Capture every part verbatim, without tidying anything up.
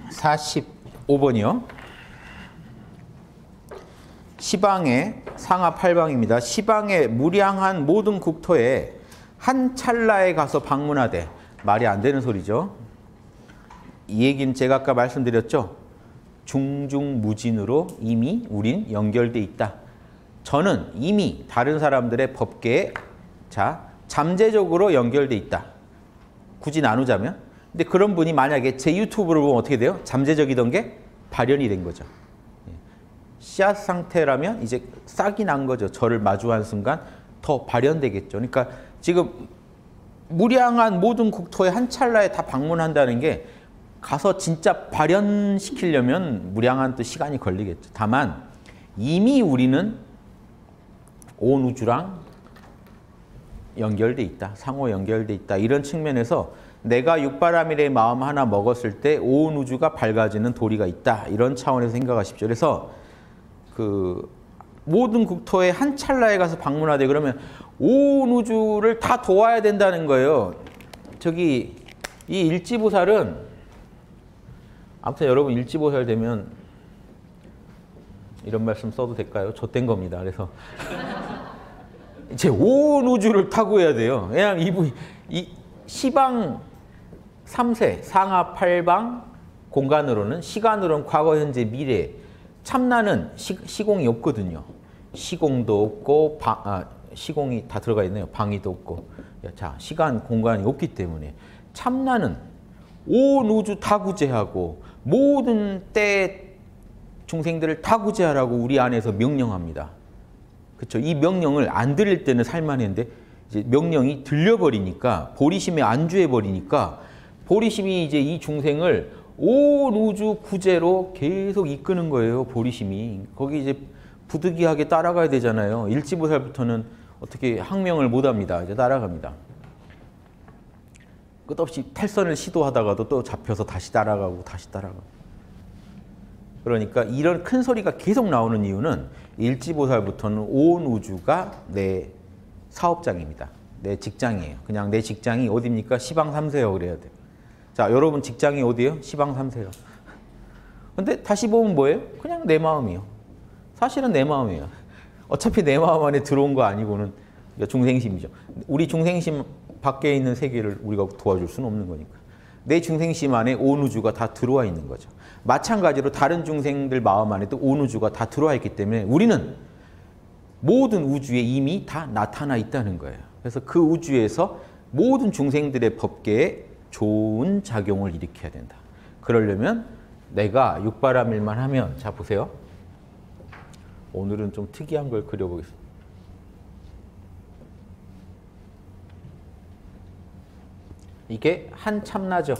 사십오 번이요. 시방의 상하 팔 방입니다. 시방의 무량한 모든 국토에 한 찰나에 가서 방문하되. 말이 안 되는 소리죠. 이 얘기는 제가 아까 말씀드렸죠. 중중무진으로 이미 우린 연결돼 있다. 저는 이미 다른 사람들의 법계에 자 잠재적으로 연결돼 있다. 굳이 나누자면. 근데 그런 분이 만약에 제 유튜브를 보면 어떻게 돼요? 잠재적이던 게 발현이 된 거죠. 씨앗 상태라면 이제 싹이 난 거죠. 저를 마주한 순간 더 발현되겠죠. 그러니까 지금 무량한 모든 국토에 한 찰나에 다 방문한다는 게 가서 진짜 발현시키려면 무량한 또 시간이 걸리겠죠. 다만 이미 우리는 온 우주랑 연결돼 있다. 상호 연결돼 있다. 이런 측면에서 내가 육바라밀의 마음 하나 먹었을 때 온 우주가 밝아지는 도리가 있다. 이런 차원에서 생각하십시오. 그래서 그 모든 국토에 한 찰나에 가서 방문하되 그러면 온 우주를 다 도와야 된다는 거예요. 저기 이 일지보살은 아무튼 여러분 일지보살 되면 이런 말씀 써도 될까요? 좆된 겁니다. 그래서 이제 온 우주를 탁구해야 돼요. 왜냐하면 이분 이 시방 삼 세 상하 팔 방 공간으로는 시간으로는 과거 현재 미래 참나는 시, 시공이 없거든요. 시공도 없고 방, 아, 시공이 다 들어가 있네요. 방위도 없고. 자, 시간 공간이 없기 때문에 참나는 온 우주 다 구제하고 모든 때 중생들을 다 구제하라고 우리 안에서 명령합니다. 그렇죠? 이 명령을 안 들을 때는 살만했는데 이제 명령이 들려버리니까 보리심에 안주해버리니까 보리심이 이제 이 중생을 온 우주 구제로 계속 이끄는 거예요. 보리심이. 거기 이제 부득이하게 따라가야 되잖아요. 일지보살부터는 어떻게 항명을 못합니다. 이제 따라갑니다. 끝없이 탈선을 시도하다가도 또 잡혀서 다시 따라가고 다시 따라가고. 그러니까 이런 큰 소리가 계속 나오는 이유는 일지보살부터는 온 우주가 내 사업장입니다. 내 직장이에요. 그냥 내 직장이 어디입니까? 시방 삼 세요. 그래야 돼요. 자, 여러분 직장이 어디예요? 시방 삼 세요. 근데 다시 보면 뭐예요? 그냥 내 마음이요. 사실은 내 마음이에요. 어차피 내 마음 안에 들어온 거 아니고는 중생심이죠. 우리 중생심 밖에 있는 세계를 우리가 도와줄 수는 없는 거니까. 내 중생심 안에 온 우주가 다 들어와 있는 거죠. 마찬가지로 다른 중생들 마음 안에도 온 우주가 다 들어와 있기 때문에 우리는 모든 우주에 이미 다 나타나 있다는 거예요. 그래서 그 우주에서 모든 중생들의 법계에 좋은 작용을 일으켜야 된다. 그러려면 내가 육바라밀만 하면, 자 보세요. 오늘은 좀 특이한 걸 그려보겠습니다. 이게 한 참나죠.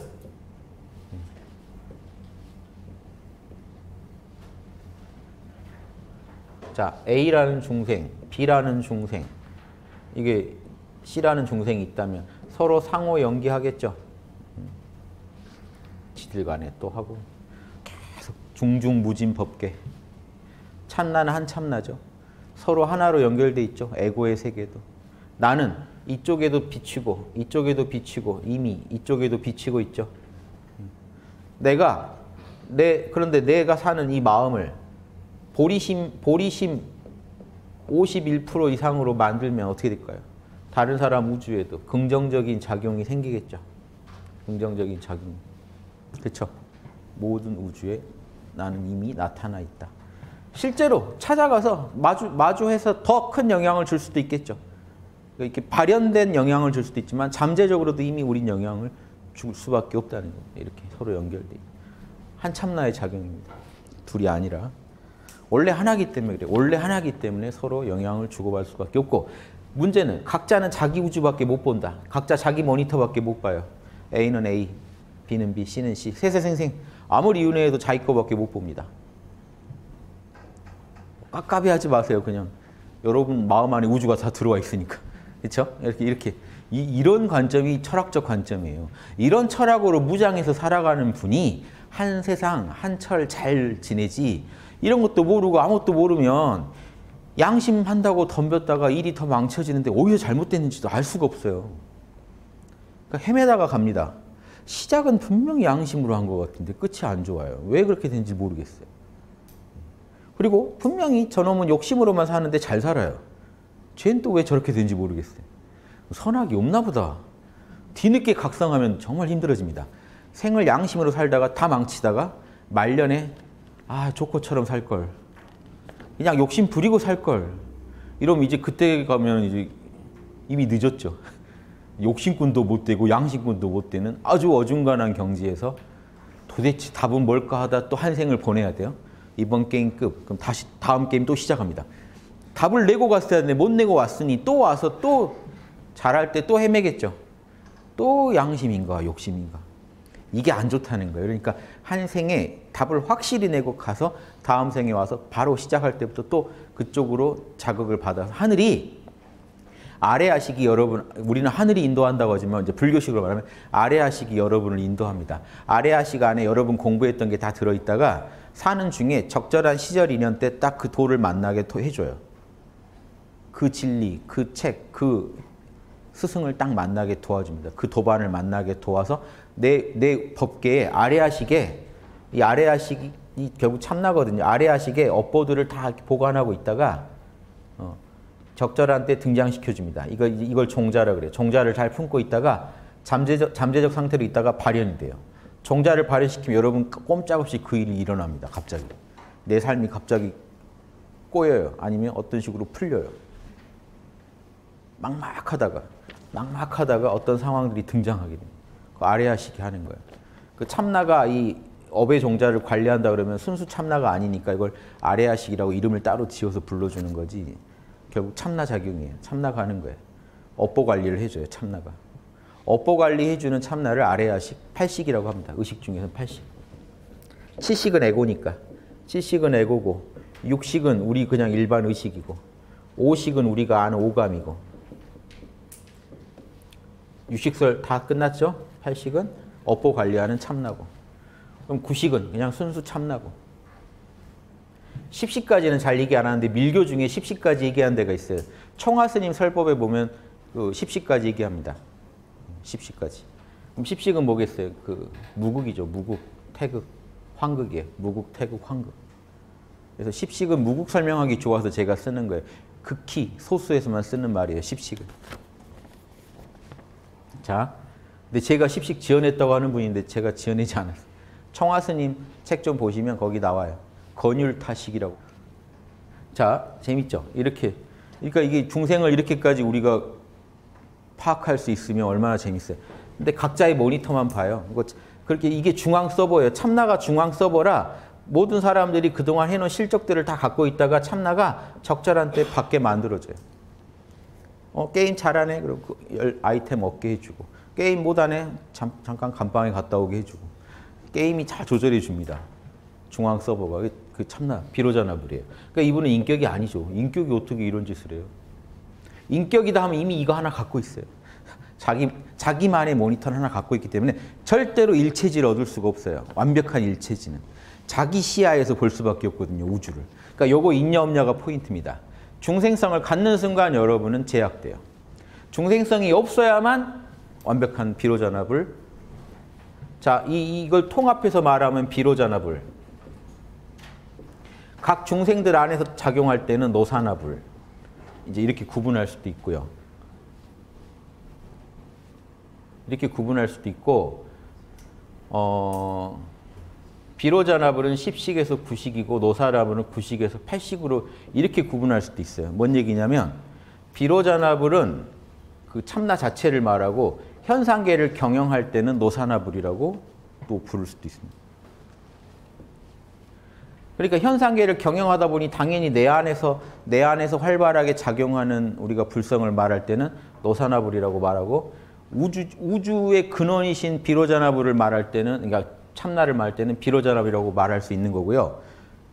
자, A라는 중생, B라는 중생, 이게 C라는 중생이 있다면 서로 상호 연기하겠죠. 지들 간에 또 하고 계속 중중무진 법계. 참나는 한 참나죠. 서로 하나로 연결돼 있죠. 에고의 세계도. 나는 이쪽에도 비치고 이쪽에도 비치고 이미 이쪽에도 비치고 있죠. 내가 내 그런데 내가 사는 이 마음을 보리심 보리심 오십일 퍼센트 이상으로 만들면 어떻게 될까요? 다른 사람 우주에도 긍정적인 작용이 생기겠죠. 긍정적인 작용. 그렇죠? 모든 우주에 나는 이미 나타나 있다. 실제로 찾아가서 마주, 마주해서 더 큰 영향을 줄 수도 있겠죠. 이렇게 발현된 영향을 줄 수도 있지만 잠재적으로도 이미 우린 영향을 줄 수밖에 없다는 거예요. 이렇게 서로 연결돼 있는. 한 참나의 작용입니다. 둘이 아니라. 원래 하나기 때문에 그래요. 원래 하나기 때문에 서로 영향을 주고받을 수밖에 없고 문제는 각자는 자기 우주밖에 못 본다. 각자 자기 모니터밖에 못 봐요. A는 A, B는 B, C는 C. 세세생생 아무리 윤회해도 자기 거밖에 못 봅니다. 깝깝이 하지 마세요. 그냥 여러분 마음 안에 우주가 다 들어와 있으니까. 그렇죠? 이렇게 이렇게 이, 이런 관점이 철학적 관점이에요. 이런 철학으로 무장해서 살아가는 분이 한 세상 한철 잘 지내지 이런 것도 모르고 아무것도 모르면 양심한다고 덤볐다가 일이 더 망쳐지는데 오히려 잘못됐는지도 알 수가 없어요. 그러니까 헤매다가 갑니다. 시작은 분명히 양심으로 한 것 같은데 끝이 안 좋아요. 왜 그렇게 된지 모르겠어요. 그리고 분명히 저놈은 욕심으로만 사는데 잘 살아요. 쟤는 또 왜 저렇게 된지 모르겠어요. 선악이 없나 보다. 뒤늦게 각성하면 정말 힘들어집니다. 생을 양심으로 살다가 다 망치다가 말년에 아 조커처럼 살 걸. 그냥 욕심 부리고 살 걸. 이러면 이제 그때 가면 이제 이미 늦었죠. 욕심꾼도 못 되고 양심꾼도 못 되는 아주 어중간한 경지에서 도대체 답은 뭘까 하다 또 한 생을 보내야 돼요. 이번 게임 끝. 그럼 다시 다음 게임 또 시작합니다. 답을 내고 갔어야 하는데 못 내고 왔으니 또 와서 또 잘할 때 또 헤매겠죠. 또 양심인가 욕심인가. 이게 안 좋다는 거예요. 그러니까 한 생에 답을 확실히 내고 가서 다음 생에 와서 바로 시작할 때부터 또 그쪽으로 자극을 받아서 하늘이 아래아식이 여러분, 우리는 하늘이 인도한다고 하지만 이제 불교식으로 말하면 아래아식이 여러분을 인도합니다. 아래아식 안에 여러분 공부했던 게 다 들어있다가 사는 중에 적절한 시절 인연 때 딱 그 도를 만나게 해줘요. 그 진리, 그 책, 그 스승을 딱 만나게 도와줍니다. 그 도반을 만나게 도와서 내, 내 법계에 아래아식에 이 아래아식이 결국 참나거든요. 아래아식에 업보들을 다 보관하고 있다가 어, 적절한 때 등장시켜줍니다. 이걸, 이걸 종자라 그래요. 종자를 잘 품고 있다가 잠재적, 잠재적 상태로 있다가 발현이 돼요. 종자를 발현시키면 여러분 꼼짝없이 그 일이 일어납니다. 갑자기. 내 삶이 갑자기 꼬여요. 아니면 어떤 식으로 풀려요. 막막하다가 막막하다가 어떤 상황들이 등장하게 됩니다. 그 아래아식이 하는 거예요. 그 참나가 이 업의 종자를 관리한다 그러면 순수 참나가 아니니까 이걸 아래아식이라고 이름을 따로 지어서 불러주는 거지. 결국 참나 작용이에요. 참나가 하는 거예요. 업보 관리를 해줘요. 참나가. 업보 관리해주는 참나를 아래아식, 팔식이라고 합니다. 의식 중에서는 팔식. 칠식은 에고니까. 칠식은 에고고, 육식은 우리 그냥 일반 의식이고, 오식은 우리가 아는 오감이고. 육식설 다 끝났죠? 팔식은 업보 관리하는 참나고. 그럼 구식은 그냥 순수 참나고. 십식까지는 잘 얘기 안 하는데 밀교 중에 십식까지 얘기한 데가 있어요. 총화스님 설법에 보면 그 십식까지 얘기합니다. 십식까지. 그럼 십식은 뭐겠어요? 그 무극이죠. 무극, 태극, 환극이에요. 무극, 태극, 환극. 그래서 십식은 무극 설명하기 좋아서 제가 쓰는 거예요. 극히 소수에서만 쓰는 말이에요. 십식은. 자, 근데 제가 십식 지어냈다고 하는 분인데 제가 지어내지 않았어요. 청화스님 책 좀 보시면 거기 나와요. 건율타식이라고. 자, 재밌죠? 이렇게. 그러니까 이게 중생을 이렇게까지 우리가 파악할 수 있으면 얼마나 재밌어요. 근데 각자의 모니터만 봐요. 그렇게 이게 중앙 서버예요. 참나가 중앙 서버라 모든 사람들이 그동안 해놓은 실적들을 다 갖고 있다가 참나가 적절한 때 받게 만들어줘요. 어, 게임 잘하네. 그리고 아이템 얻게 해주고. 게임 못하네. 잠, 잠깐 감방에 갔다 오게 해주고. 게임이 잘 조절해 줍니다. 중앙 서버가. 그 참나, 비로자나불이에요. 그러니까 이분은 인격이 아니죠. 인격이 어떻게 이런 짓을 해요? 인격이다 하면 이미 이거 하나 갖고 있어요. 자기, 자기만의 모니터를 하나 갖고 있기 때문에 절대로 일체지를 얻을 수가 없어요. 완벽한 일체지는. 자기 시야에서 볼 수밖에 없거든요. 우주를. 그러니까 요거 있냐 없냐가 포인트입니다. 중생성을 갖는 순간 여러분은 제약돼요. 중생성이 없어야만 완벽한 비로자나불. 자, 이, 이걸 통합해서 말하면 비로자나불. 각 중생들 안에서 작용할 때는 노사나불. 이제 이렇게 구분할 수도 있고요. 이렇게 구분할 수도 있고, 어, 비로자나불은 십식에서 구식이고 노사나불은 구식에서 팔식으로 이렇게 구분할 수도 있어요. 뭔 얘기냐면 비로자나불은 그 참나 자체를 말하고 현상계를 경영할 때는 노사나불이라고 또 부를 수도 있습니다. 그러니까 현상계를 경영하다 보니 당연히 내 안에서 내 안에서 활발하게 작용하는 우리가 불성을 말할 때는 노사나불이라고 말하고 우주 우주의 근원이신 비로자나불을 말할 때는 그러니까 참나를 말할 때는 비로자나불이라고 말할 수 있는 거고요.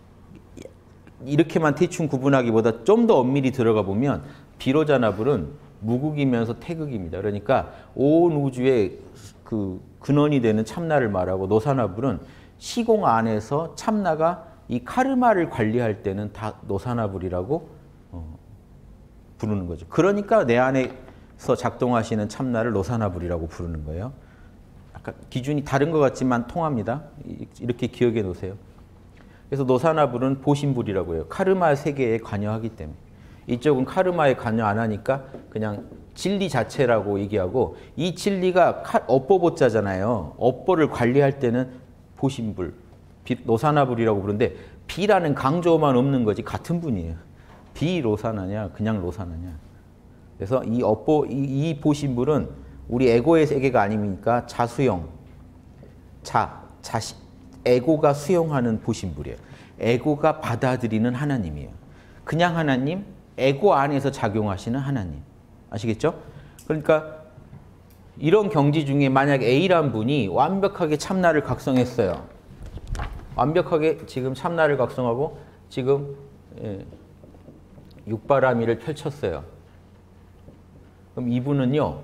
이렇게만 대충 구분하기보다 좀 더 엄밀히 들어가 보면 비로자나불은 무극이면서 태극입니다. 그러니까 온 우주의 그 근원이 되는 참나를 말하고 노사나불은 시공 안에서 참나가 이 카르마를 관리할 때는 다 노사나불이라고 어, 부르는 거죠. 그러니까 내 안에서 작동하시는 참나를 노사나불이라고 부르는 거예요. 약간 기준이 다른 것 같지만 통합니다. 이렇게 기억해 놓으세요. 그래서 노사나불은 보신불이라고 해요. 카르마 세계에 관여하기 때문에. 이쪽은 카르마에 관여 안 하니까 그냥 진리 자체라고 얘기하고, 이 진리가 업보보자잖아요. 업보를 관리할 때는 보신불, 노사나불이라고 부르는데, 비라는 강조만 없는 거지 같은 분이에요. 비로사나냐 그냥 로사나냐. 그래서 이 업보, 이, 이 보신불은 우리 에고의 세계가 아니니까 자수용, 자, 자시, 에고가 수용하는 보신불이에요. 에고가 받아들이는 하나님이에요. 그냥 하나님, 에고 안에서 작용하시는 하나님. 아시겠죠? 그러니까 이런 경지 중에 만약 A란 분이 완벽하게 참나를 각성했어요. 완벽하게 지금 참나를 각성하고 지금 예, 육바라밀을 펼쳤어요. 그럼 이분은요,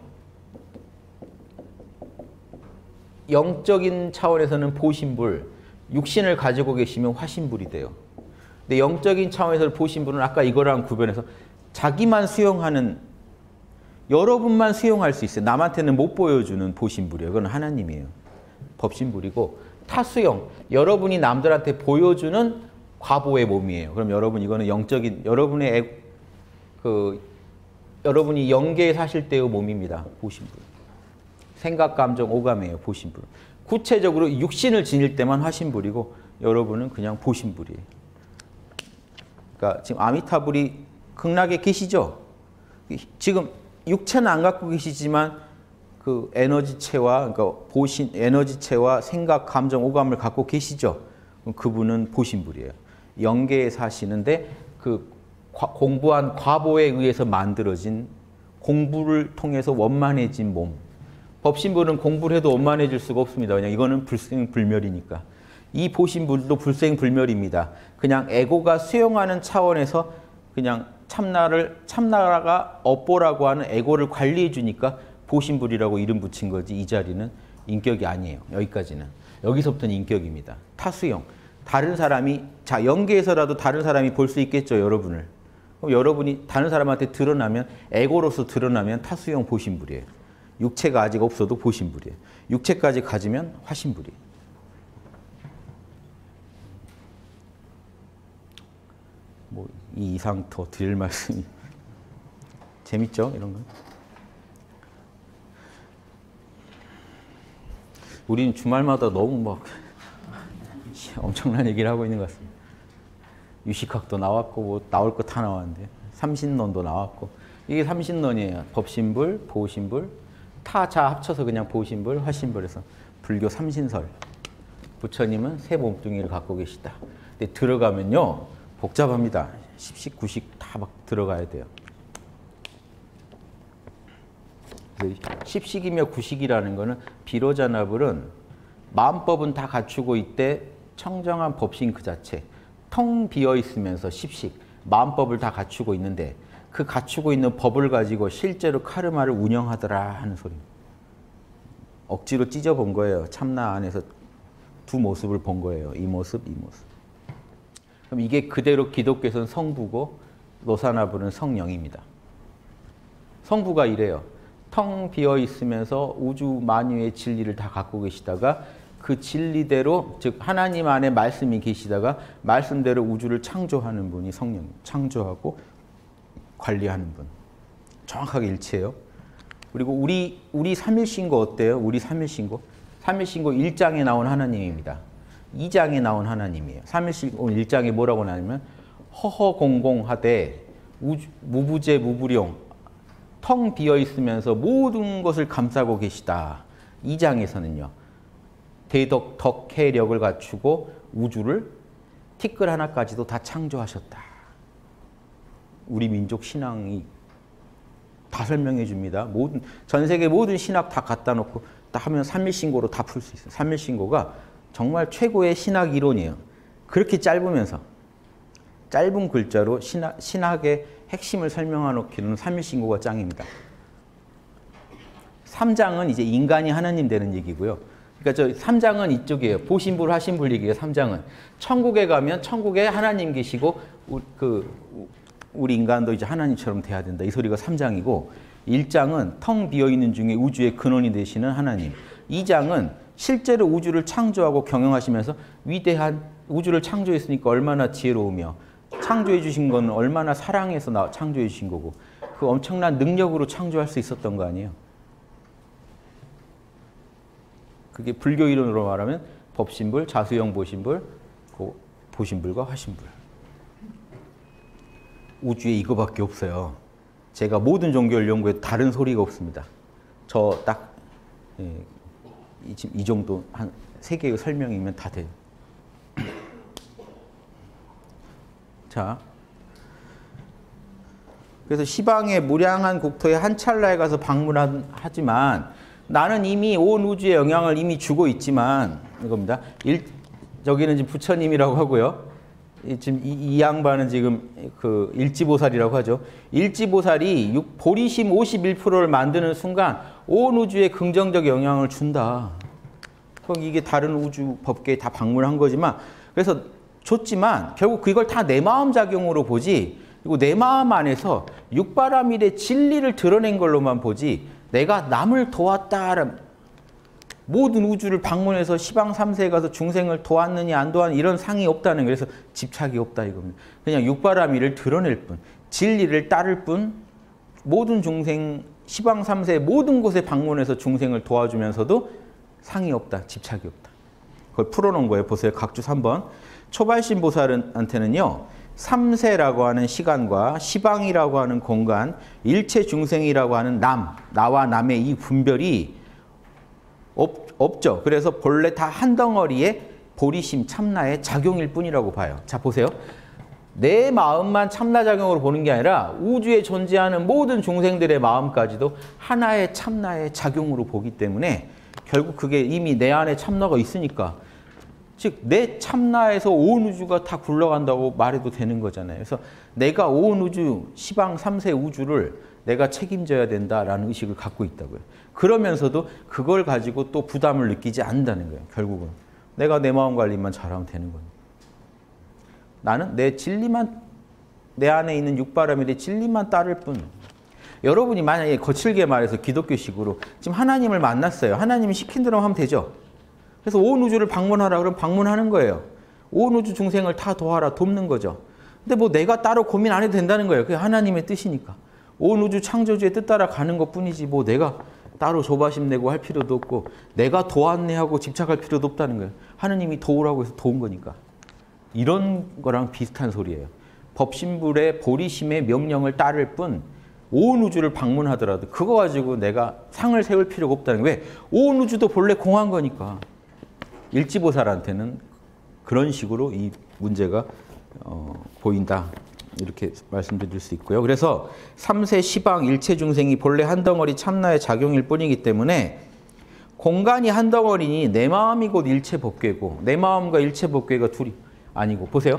영적인 차원에서는 보신불, 육신을 가지고 계시면 화신불이 돼요. 근데 영적인 차원에서 보신불은 아까 이거랑 구별해서 자기만 수용하는, 여러분만 수용할 수 있어요. 남한테는 못 보여주는 보신불이에요. 그건 하나님이에요. 법신불이고, 타수용, 여러분이 남들한테 보여주는 과보의 몸이에요. 그럼 여러분 이거는 영적인, 여러분의 애, 그 여러분이 영계에 사실 때의 몸입니다. 보신불. 생각, 감정, 오감이에요. 보신불. 구체적으로 육신을 지닐 때만 화신불이고, 여러분은 그냥 보신불이에요. 그러니까 지금 아미타불이 극락에 계시죠? 지금 육체는 안 갖고 계시지만 그 에너지체와, 그러니까 보신 에너지체와 생각, 감정, 오감을 갖고 계시죠? 그분은 보신불이에요. 영계에 사시는데 그 과, 공부한 과보에 의해서 만들어진, 공부를 통해서 원만해진 몸. 법신불은 공부를 해도 원만해질 수가 없습니다. 그냥 이거는 불생불멸이니까. 이 보신불도 불생불멸입니다. 그냥 에고가 수용하는 차원에서 그냥 참나를, 참나가 업보라고 하는 에고를 관리해 주니까 보신불이라고 이름 붙인 거지, 이 자리는 인격이 아니에요. 여기까지는. 여기서부터는 인격입니다. 타수용. 다른 사람이, 자, 영계에서라도 다른 사람이 볼 수 있겠죠, 여러분을. 그럼 여러분이 다른 사람한테 드러나면, 에고로서 드러나면 타수용 보신불이에요. 육체가 아직 없어도 보신불이에요. 육체까지 가지면 화신불이에요. 뭐 이 이상 더 드릴 말씀이 재밌죠? 이런 거. 우리는 주말마다 너무 막 엄청난 얘기를 하고 있는 것 같습니다. 유식학도 나왔고 뭐 나올 것 다 나왔는데, 삼신론도 나왔고, 이게 삼신론이에요. 법신불, 보신불, 타자 합쳐서 그냥 보신불, 화신불에서 불교 삼신설. 부처님은 세 몸뚱이를 갖고 계시다. 근데 들어가면요 복잡합니다. 십식, 구식 다 막 들어가야 돼요. 십식이며 구식이라는 거는, 비로자나불은 마음법은 다 갖추고 있대, 청정한 법신 그 자체. 텅 비어 있으면서 십식, 마음법을 다 갖추고 있는데, 그 갖추고 있는 법을 가지고 실제로 카르마를 운영하더라 하는 소리입니다. 억지로 찢어본 거예요. 참나 안에서 두 모습을 본 거예요. 이 모습, 이 모습. 그럼 이게 그대로 기독교에서는 성부고, 노사나불은 성령입니다. 성부가 이래요. 텅 비어 있으면서 우주 만유의 진리를 다 갖고 계시다가, 그 진리대로, 즉 하나님 안에 말씀이 계시다가 말씀대로 우주를 창조하는 분이 성령, 창조하고 관리하는 분. 정확하게 일치해요. 그리고 우리 우리 삼일신고 어때요? 우리 삼일신고? 삼일신고 일 장에 나온 하나님입니다. 이 장에 나온 하나님이에요. 삼일신고 일 장에 뭐라고 나오냐면, 허허공공하되 우주, 무부재 무부룡, 텅 비어 있으면서 모든 것을 감싸고 계시다. 이 장에서는요, 대덕, 덕해력을 갖추고 우주를 티끌 하나까지도 다 창조하셨다. 우리 민족 신앙이 다 설명해 줍니다. 모든, 전 세계 모든 신학 다 갖다 놓고 다 하면 삼일신고로 다 풀 수 있어요. 삼일신고가 정말 최고의 신학 이론이에요. 그렇게 짧으면서, 짧은 글자로 신학, 신학의 핵심을 설명해놓기는 삼일신고가 짱입니다. 삼 장은 이제 인간이 하나님 되는 얘기고요. 그러니까 저 삼 장은 이쪽이에요. 보신불, 화신불 얘기예요. 삼 장은. 천국에 가면 천국에 하나님 계시고, 그 우리 인간도 이제 하나님처럼 돼야 된다. 이 소리가 삼 장이고, 일 장은 텅 비어있는 중에 우주의 근원이 되시는 하나님. 이 장은 실제로 우주를 창조하고 경영하시면서 위대한 우주를 창조했으니까 얼마나 지혜로우며 창조해 주신 건 얼마나 사랑해서 나 창조해 주신 거고 그 엄청난 능력으로 창조할 수 있었던 거 아니에요. 그게 불교 이론으로 말하면 법신불, 자수형 보신불, 그 보신불과 화신불. 우주에 이거밖에 없어요. 제가 모든 종교를 연구해도 다른 소리가 없습니다. 저 딱 예, 이, 이 정도 한 세 개의 설명이면 다 돼요. 자, 그래서 시방의 무량한 국토에 한 찰나에 가서 방문하지만 나는 이미 온 우주에 영향을 이미 주고 있지만 이겁니다. 일, 저기는 지금 부처님이라고 하고요. 이, 지금 이, 이 양반은 지금 그 일지보살이라고 하죠. 일지보살이 육, 보리심 오십일 퍼센트를 만드는 순간 온 우주에 긍정적 영향을 준다. 그럼 이게 다른 우주 법계에 다 방문한 거지만 그래서 줬지만 결국 그걸 다 내 마음 작용으로 보지 그리고 내 마음 안에서 육바라밀의 진리를 드러낸 걸로만 보지 내가 남을 도왔다 모든 우주를 방문해서 시방 삼 세에 가서 중생을 도왔느냐 안 도왔느냐 이런 상이 없다는 거예요. 그래서 집착이 없다 이겁니다. 그냥 육바라밀을 드러낼 뿐 진리를 따를 뿐 모든 중생 시방 삼 세 모든 곳에 방문해서 중생을 도와주면서도 상이 없다. 집착이 없다. 그걸 풀어놓은 거예요. 보세요. 각주 삼 번. 초발심 보살한테는요. 삼 세라고 하는 시간과 시방이라고 하는 공간, 일체 중생이라고 하는 남, 나와 남의 이 분별이 없, 없죠. 그래서 본래 다 한 덩어리의 보리심 참나의 작용일 뿐이라고 봐요. 자, 보세요. 내 마음만 참나작용으로 보는 게 아니라 우주에 존재하는 모든 중생들의 마음까지도 하나의 참나의 작용으로 보기 때문에 결국 그게 이미 내 안에 참나가 있으니까 즉 내 참나에서 온 우주가 다 굴러간다고 말해도 되는 거잖아요. 그래서 내가 온 우주, 시방 삼 세 우주를 내가 책임져야 된다라는 의식을 갖고 있다고요. 그러면서도 그걸 가지고 또 부담을 느끼지 않는다는 거예요. 결국은. 내가 내 마음 관리만 잘하면 되는 거예요. 나는 내 진리만, 내 안에 있는 육바라밀의 진리만 따를 뿐. 여러분이 만약에 거칠게 말해서 기독교식으로 지금 하나님을 만났어요. 하나님이 시킨 대로 하면 되죠. 그래서 온 우주를 방문하라 그러면 방문하는 거예요. 온 우주 중생을 다 도와라, 돕는 거죠. 근데 뭐 내가 따로 고민 안 해도 된다는 거예요. 그게 하나님의 뜻이니까. 온 우주 창조주의 뜻 따라 가는 것뿐이지 뭐 내가 따로 조바심 내고 할 필요도 없고 내가 도왔네 하고 집착할 필요도 없다는 거예요. 하느님이 도우라고 해서 도운 거니까. 이런 거랑 비슷한 소리예요. 법신불의 보리심의 명령을 따를 뿐 온 우주를 방문하더라도 그거 가지고 내가 상을 세울 필요가 없다는 거예요. 왜? 온 우주도 본래 공한 거니까. 일지보살한테는 그런 식으로 이 문제가 어, 보인다. 이렇게 말씀드릴 수 있고요. 그래서 삼 세 시방 일체 중생이 본래 한 덩어리 참나의 작용일 뿐이기 때문에 공간이 한 덩어리니 내 마음이 곧 일체 법궤고 내 마음과 일체 법궤가 둘이 아니고 보세요.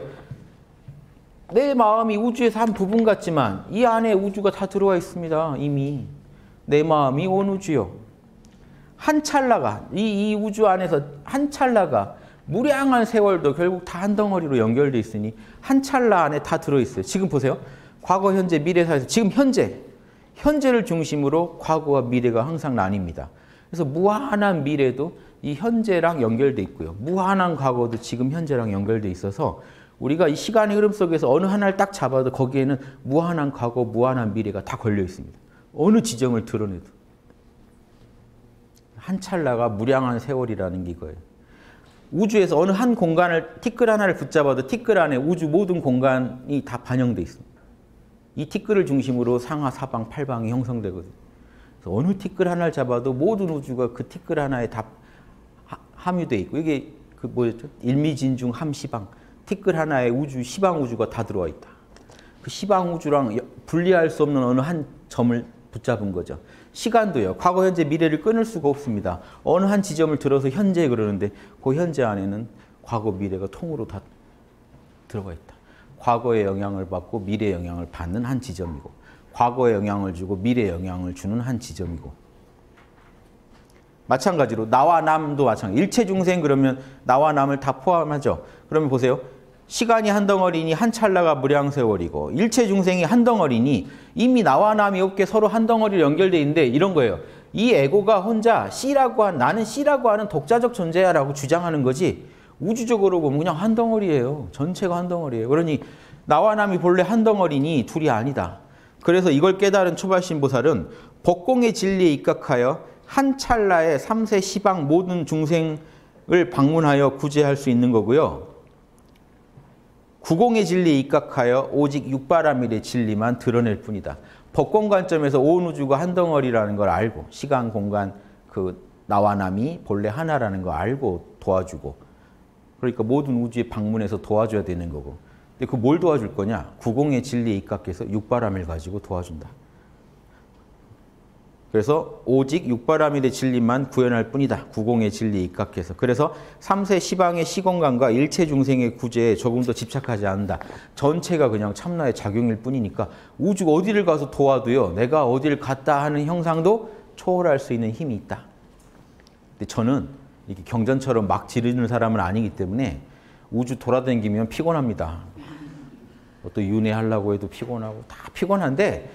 내 마음이 우주에서 한 부분 같지만 이 안에 우주가 다 들어와 있습니다. 이미. 내 마음이 온 우주요. 한 찰나가 이, 이 우주 안에서 한 찰나가 무량한 세월도 결국 다 한 덩어리로 연결돼 있으니 한 찰나 안에 다 들어있어요. 지금 보세요. 과거, 현재, 미래 사이에서 지금 현재, 현재를 중심으로 과거와 미래가 항상 나뉩니다. 그래서 무한한 미래도 이 현재랑 연결돼 있고요. 무한한 과거도 지금 현재랑 연결돼 있어서 우리가 이 시간의 흐름 속에서 어느 하나를 딱 잡아도 거기에는 무한한 과거, 무한한 미래가 다 걸려 있습니다. 어느 지점을 드러내도. 한 찰나가 무량한 세월이라는 게 이거예요. 우주에서 어느 한 공간을 티끌 하나를 붙잡아도 티끌 안에 우주 모든 공간이 다 반영돼 있습니다. 이 티끌을 중심으로 상하, 사방, 팔방이 형성되거든요. 그래서 어느 티끌 하나를 잡아도 모든 우주가 그 티끌 하나에 다 함유돼 있고 이게 그 뭐였죠? 일미진중 함시방 티끌 하나에 우주, 시방 우주가 다 들어와 있다. 그 시방 우주랑 분리할 수 없는 어느 한 점을 붙잡은 거죠. 시간도요. 과거, 현재, 미래를 끊을 수가 없습니다. 어느 한 지점을 들어서 현재 그러는데 그 현재 안에는 과거, 미래가 통으로 다 들어가 있다. 과거의 영향을 받고 미래의 영향을 받는 한 지점이고 과거에 영향을 주고 미래에 영향을 주는 한 지점이고 마찬가지로 나와 남도 마찬가지. 일체 중생 그러면 나와 남을 다 포함하죠. 그러면 보세요. 시간이 한 덩어리니 한 찰나가 무량세월이고 일체 중생이 한 덩어리니 이미 나와 남이 없게 서로 한 덩어리로 연결되어 있는데 이런 거예요. 이 에고가 혼자 C라고 한, 나는 C라고 하는 독자적 존재야라고 주장하는 거지 우주적으로 보면 그냥 한 덩어리예요. 전체가 한 덩어리예요. 그러니 나와 남이 본래 한 덩어리니 둘이 아니다. 그래서 이걸 깨달은 초발신보살은 법공의 진리에 입각하여 한 찰나에 삼세 시방 모든 중생을 방문하여 구제할 수 있는 거고요. 구공의 진리에 입각하여 오직 육바라밀의 진리만 드러낼 뿐이다. 법공 관점에서 온 우주가 한 덩어리라는 걸 알고 시간, 공간, 그 나와 남이 본래 하나라는 걸 알고 도와주고 그러니까 모든 우주에 방문해서 도와줘야 되는 거고 근데 그 뭘 도와줄 거냐? 구공의 진리에 입각해서 육바라밀 가지고 도와준다. 그래서 오직 육바라밀의 진리만 구현할 뿐이다. 구공의 진리에 입각해서. 그래서 삼세 시방의 시공간과 일체 중생의 구제에 조금 더 집착하지 않는다. 전체가 그냥 참나의 작용일 뿐이니까 우주가 어디를 가서 도와도요. 내가 어디를 갔다 하는 형상도 초월할 수 있는 힘이 있다. 근데 저는 이렇게 경전처럼 막 지르는 사람은 아니기 때문에 우주 돌아다니면 피곤합니다. 또 윤회하려고 해도 피곤하고 다 피곤한데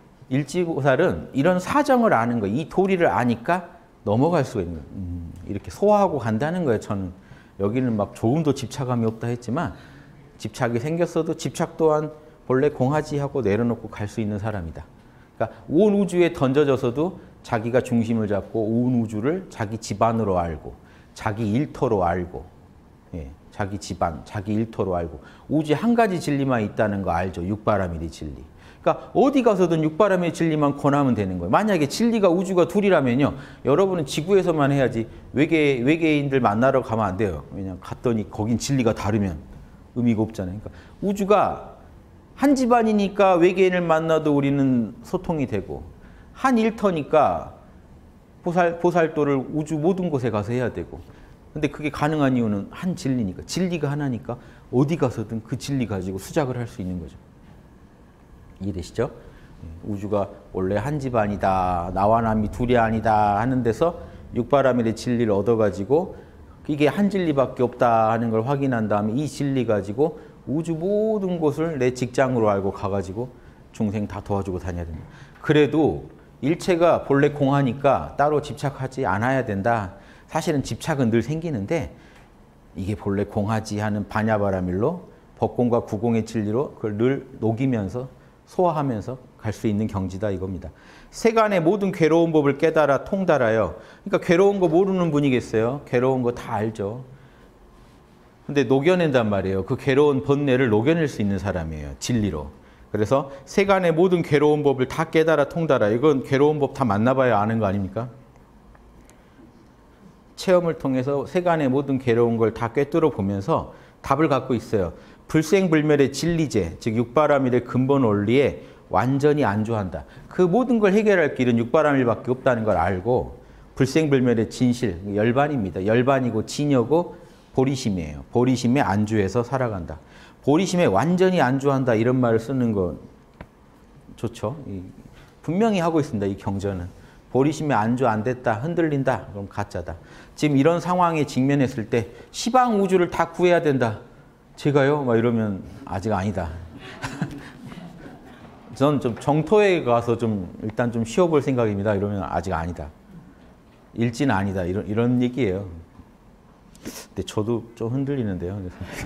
일지보살은 이런 사정을 아는 거예요. 이 도리를 아니까 넘어갈 수가 있는 거예요. 음, 이렇게 소화하고 간다는 거예요. 저는 여기는 막 조금도 집착감이 없다 했지만 집착이 생겼어도 집착 또한 본래 공하지하고 내려놓고 갈 수 있는 사람이다. 그러니까 온 우주에 던져져서도 자기가 중심을 잡고 온 우주를 자기 집안으로 알고 자기 일터로 알고 예, 자기 집안, 자기 일터로 알고 우주에 한 가지 진리만 있다는 거 알죠. 육바라밀의 진리. 그러니까 어디 가서든 육바라밀의 진리만 권하면 되는 거예요. 만약에 진리가 우주가 둘이라면요. 여러분은 지구에서만 해야지 외계, 외계인들 만나러 가면 안 돼요. 왜냐하면 갔더니 거긴 진리가 다르면 의미가 없잖아요. 그러니까 우주가 한 집안이니까 외계인을 만나도 우리는 소통이 되고 한 일터니까 보살, 보살도를 우주 모든 곳에 가서 해야 되고 근데 그게 가능한 이유는 한 진리니까. 진리가 하나니까 어디 가서든 그 진리 가지고 수작을 할 수 있는 거죠. 이해되시죠? 우주가 원래 한 집안이다. 나와 남이 둘이 아니다 하는 데서 육바라밀의 진리를 얻어가지고 이게 한 진리밖에 없다 하는 걸 확인한 다음에 이 진리 가지고 우주 모든 곳을 내 직장으로 알고 가가지고 중생 다 도와주고 다녀야 됩니다. 그래도 일체가 본래 공하니까 따로 집착하지 않아야 된다. 사실은 집착은 늘 생기는데 이게 본래 공하지 하는 반야바라밀로 법공과 구공의 진리로 그걸 늘 녹이면서 소화하면서 갈 수 있는 경지다 이겁니다. 세간의 모든 괴로운 법을 깨달아 통달하여 그러니까 괴로운 거 모르는 분이겠어요. 괴로운 거 다 알죠. 근데 녹여낸단 말이에요. 그 괴로운 번뇌를 녹여낼 수 있는 사람이에요. 진리로. 그래서 세간의 모든 괴로운 법을 다 깨달아 통달하 이건 괴로운 법 다 만나봐야 아는 거 아닙니까? 체험을 통해서 세간의 모든 괴로운 걸 다 꿰뚫어 보면서 답을 갖고 있어요. 불생불멸의 진리제, 즉 육바라밀의 근본 원리에 완전히 안주한다. 그 모든 걸 해결할 길은 육바라밀밖에 없다는 걸 알고 불생불멸의 진실, 열반입니다. 열반이고 진여고 보리심이에요. 보리심에 안주해서 살아간다. 보리심에 완전히 안주한다 이런 말을 쓰는 건 좋죠. 분명히 하고 있습니다. 이 경전은. 보리심에 안주 안 됐다, 흔들린다, 그럼 가짜다. 지금 이런 상황에 직면했을 때 시방 우주를 다 구해야 된다. 제가요? 막 이러면 아직 아니다. 전 좀 정토에 가서 좀 일단 좀 쉬어볼 생각입니다. 이러면 아직 아니다. 일지는 아니다. 이런 이런 얘기예요. 근데 저도 좀 흔들리는데요.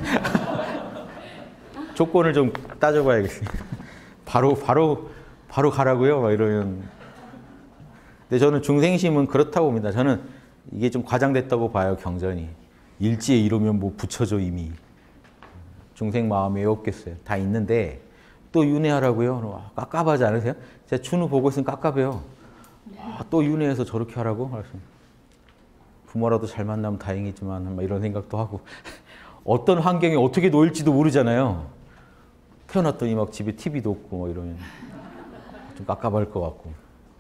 조건을 좀 따져봐야겠습니다. 바로 바로 바로 가라고요? 막 이러면. 근데 저는 중생심은 그렇다고 봅니다. 저는 이게 좀 과장됐다고 봐요. 경전이. 일지에 이르면 뭐 붙여져 이미. 중생 마음이 왜 없겠어요. 다 있는데 또 윤회하라고요? 깝깝하지 않으세요? 제가 준우 보고 있으면 깝깝해요. 아, 또 윤회해서 저렇게 하라고? 부모라도 잘 만나면 다행이지만 이런 생각도 하고 어떤 환경에 어떻게 놓일지도 모르잖아요. 태어났더니 막 집에 티비도 없고 막 이러면 좀 깝깝할 것 같고.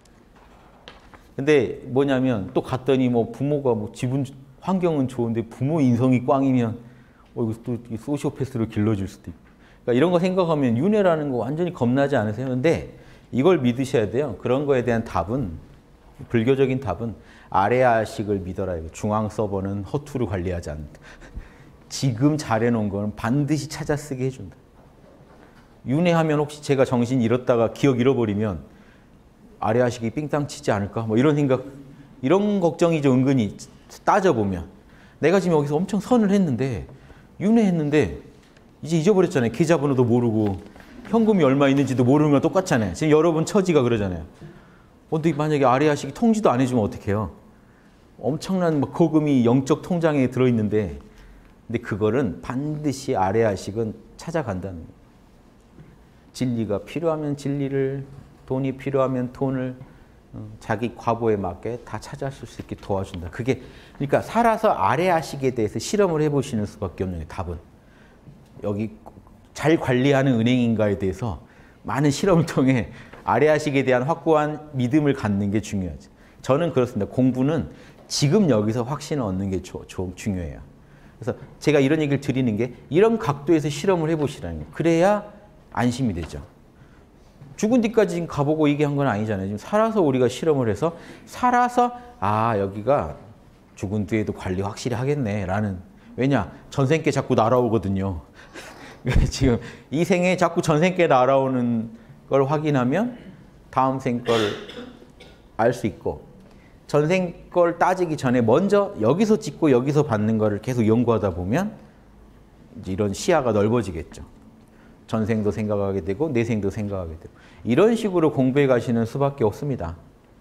근데 뭐냐면 또 갔더니 뭐 부모가 뭐 집은 환경은 좋은데 부모 인성이 꽝이면 어 이거 또 소시오패스로 길러질 수도 있고. 그러니까 이런 거 생각하면 윤회라는 거 완전히 겁나지 않으세요? 근데 이걸 믿으셔야 돼요. 그런 거에 대한 답은 불교적인 답은 아레아식을 믿어라. 중앙 서버는 허투루 관리하지 않는다. 지금 잘해놓은 거는 반드시 찾아 쓰게 해준다. 윤회하면 혹시 제가 정신 잃었다가 기억 잃어버리면 아래아식이 삥땅 치지 않을까? 뭐 이런 생각, 이런 걱정이 좀 은근히 따져보면. 내가 지금 여기서 엄청 선을 했는데, 윤회했는데, 이제 잊어버렸잖아요. 계좌번호도 모르고, 현금이 얼마 있는지도 모르는 건 똑같잖아요. 지금 여러분 처지가 그러잖아요. 근데 만약에 아래아식이 통지도 안 해주면 어떡해요? 엄청난 막 거금이 영적 통장에 들어있는데, 근데 그거는 반드시 아래아식은 찾아간다는 거예요. 진리가 필요하면 진리를, 돈이 필요하면 돈을 자기 과보에 맞게 다 찾아줄 수 있게 도와준다. 그게 그러니까 살아서 아래아식에 대해서 실험을 해보시는 수밖에 없는 거예요. 답은. 여기 잘 관리하는 은행인가에 대해서 많은 실험을 통해 아래아식에 대한 확고한 믿음을 갖는 게 중요하죠. 저는 그렇습니다. 공부는 지금 여기서 확신을 얻는 게 조, 조, 중요해요. 그래서 제가 이런 얘기를 드리는 게 이런 각도에서 실험을 해보시라는 거예요. 그래야 안심이 되죠. 죽은 뒤까지 지금 가보고 얘기한 건 아니잖아요. 지금 살아서 우리가 실험을 해서 살아서 아 여기가 죽은 뒤에도 관리 확실히 하겠네 라는. 왜냐? 전생께 자꾸 날아오거든요. 지금 이 생에 자꾸 전생께 날아오는 걸 확인하면 다음 생 걸 알 수 있고, 전생 걸 따지기 전에 먼저 여기서 찍고 여기서 받는 거를 계속 연구하다 보면 이제 이런 시야가 넓어지겠죠. 전생도 생각하게 되고 내생도 생각하게 되고 이런 식으로 공부해 가시는 수밖에 없습니다.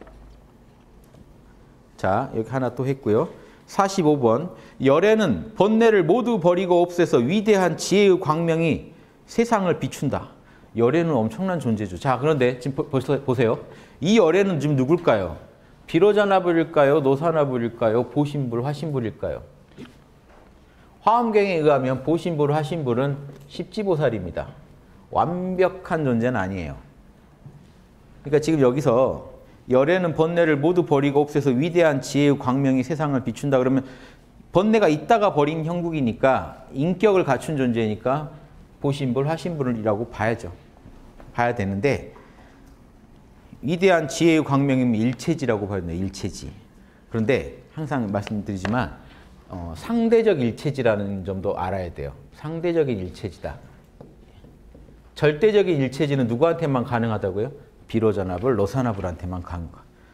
자, 여기 하나 또 했고요. 사십오 번. 열애는 번뇌를 모두 버리고 없애서 위대한 지혜의 광명이 세상을 비춘다. 열애는 엄청난 존재죠. 자, 그런데 지금 벌써 보세요. 이 열애는 지금 누굴까요? 비로자나불일까요? 노사나불일까요? 보신불, 화신불일까요? 화엄경에 의하면 보신불, 화신불은 십지보살입니다. 완벽한 존재는 아니에요. 그러니까 지금 여기서 열애는 번뇌를 모두 버리고 없애서 위대한 지혜의 광명이 세상을 비춘다 그러면 번뇌가 있다가 버린 형국이니까 인격을 갖춘 존재니까 보신불, 화신불이라고 봐야죠. 봐야 되는데 위대한 지혜의 광명이면 일체지라고 봐야 돼요. 일체지. 그런데 항상 말씀드리지만 어, 상대적 일체지라는 점도 알아야 돼요. 상대적인 일체지다. 절대적인 일체지는 누구한테만 가능하다고요? 비로자나불, 노사나불한테만 가능,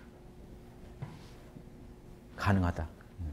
가능하다.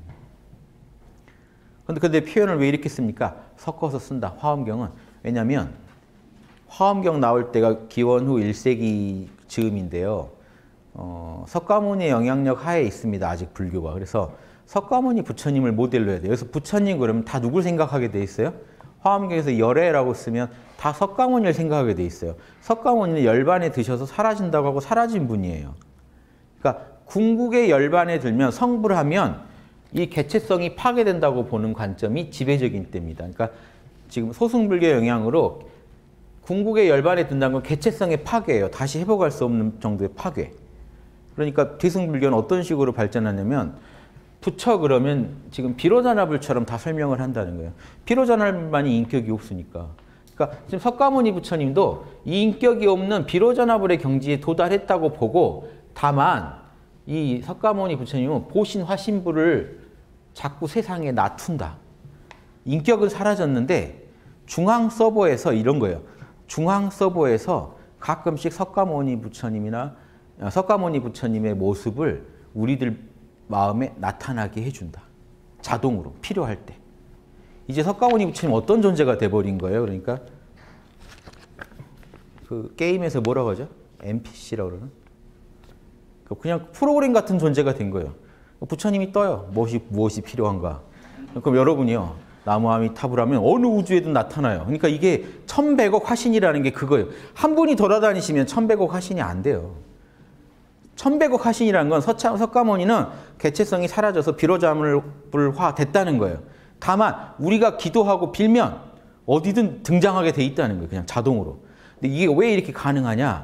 그런데 근데 표현을 왜 이렇게 씁니까? 섞어서 쓴다. 화엄경은. 왜냐하면 화엄경 나올 때가 기원후 일 세기 즈음인데요. 어, 석가모니의 영향력 하에 있습니다. 아직 불교가. 그래서 석가모니 부처님을 모델로 해야 돼요. 그래서 부처님 그러면 다 누굴 생각하게 돼 있어요? 화엄경에서 열애라고 쓰면 다 석가모니를 생각하게 돼 있어요. 석가모니는 열반에 드셔서 사라진다고 하고 사라진 분이에요. 그러니까 궁극의 열반에 들면 성불하면 이 개체성이 파괴된다고 보는 관점이 지배적인 때입니다. 그러니까 지금 소승불교의 영향으로 궁극의 열반에 든다는 건 개체성의 파괴예요. 다시 회복할 수 없는 정도의 파괴. 그러니까 뒤승불교는 어떤 식으로 발전하냐면 부처 그러면 지금 비로자나불처럼 다 설명을 한다는 거예요. 비로자나불만이 인격이 없으니까. 그러니까 지금 석가모니 부처님도 이 인격이 없는 비로자나불의 경지에 도달했다고 보고 다만 이 석가모니 부처님은 보신 화신불을 자꾸 세상에 놔둔다. 인격은 사라졌는데 중앙 서버에서 이런 거예요. 중앙 서버에서 가끔씩 석가모니 부처님이나 석가모니 부처님의 모습을 우리들 마음에 나타나게 해준다. 자동으로 필요할 때. 이제 석가모니 부처님 어떤 존재가 돼버린 거예요. 그러니까 그 게임에서 뭐라고 하죠? 엔피씨라고 그러는? 그냥 프로그램 같은 존재가 된 거예요. 부처님이 떠요. 무엇이, 무엇이 필요한가. 그럼 여러분이요. 나무아미타불하면 어느 우주에도 나타나요. 그러니까 이게 천백억 화신이라는 게 그거예요. 한 분이 돌아다니시면 천백억 화신이 안 돼요. 천백억 화신이라는 건 서차, 석가모니는 개체성이 사라져서 비로자나불화 됐다는 거예요. 다만 우리가 기도하고 빌면 어디든 등장하게 돼 있다는 거예요. 그냥 자동으로. 근데 이게 왜 이렇게 가능하냐?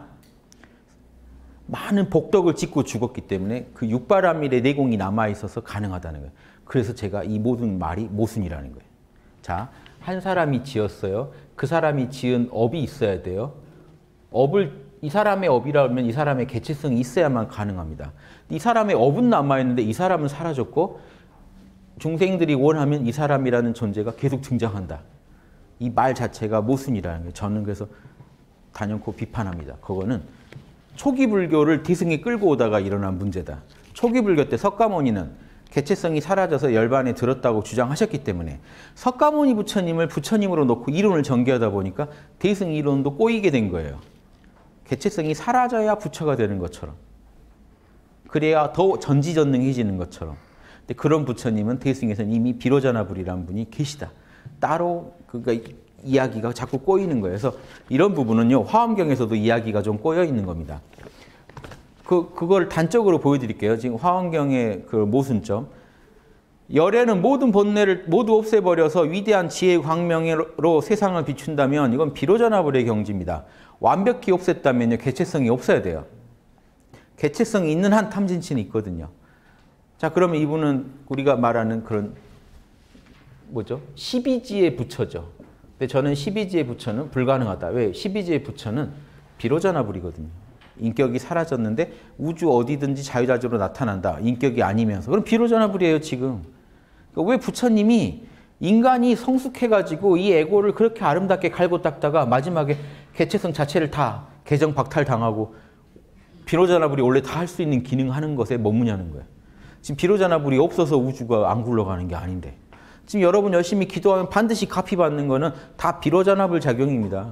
많은 복덕을 짓고 죽었기 때문에 그 육바라밀의 내공이 남아있어서 가능하다는 거예요. 그래서 제가 이 모든 말이 모순이라는 거예요. 자, 한 사람이 지었어요. 그 사람이 지은 업이 있어야 돼요. 업을 이 사람의 업이라면 이 사람의 개체성이 있어야만 가능합니다. 이 사람의 업은 남아있는데 이 사람은 사라졌고 중생들이 원하면 이 사람이라는 존재가 계속 등장한다. 이 말 자체가 모순이라는 거예요. 저는 그래서 단연코 비판합니다. 그거는 초기 불교를 대승이 끌고 오다가 일어난 문제다. 초기 불교 때 석가모니는 개체성이 사라져서 열반에 들었다고 주장하셨기 때문에 석가모니 부처님을 부처님으로 놓고 이론을 전개하다 보니까 대승 이론도 꼬이게 된 거예요. 개체성이 사라져야 부처가 되는 것처럼. 그래야 더 전지전능해지는 것처럼. 근데 그런 부처님은 대승에서는 이미 비로자나불이라는 분이 계시다. 따로 그러니까 이야기가 자꾸 꼬이는 거예요. 그래서 이런 부분은요, 화엄경에서도 이야기가 좀 꼬여 있는 겁니다. 그, 그걸 단적으로 보여드릴게요. 지금 화엄경의 그 모순점. 열애는 모든 본래를 모두 없애버려서 위대한 지혜의 광명으로 세상을 비춘다면 이건 비로자나불의 경지입니다. 완벽히 없앴다면요, 개체성이 없어야 돼요. 개체성이 있는 한 탐진치는 있거든요. 자, 그러면 이분은 우리가 말하는 그런 뭐죠? 십이지의 부처죠. 근데 저는 십이지의 부처는 불가능하다. 왜? 십이지의 부처는 비로자나불이거든요. 인격이 사라졌는데 우주 어디든지 자유자재로 나타난다. 인격이 아니면서. 그럼 비로자나불이에요, 지금. 그러니까 왜 부처님이 인간이 성숙해가지고 이 에고를 그렇게 아름답게 갈고 닦다가 마지막에 개체성 자체를 다 개정 박탈당하고 비로자나불이 원래 다 할 수 있는 기능하는 것에 머무냐는 거예요. 지금 비로자나불이 없어서 우주가 안 굴러가는 게 아닌데. 지금 여러분 열심히 기도하면 반드시 갚이 받는 거는 다 비로자나불 작용입니다.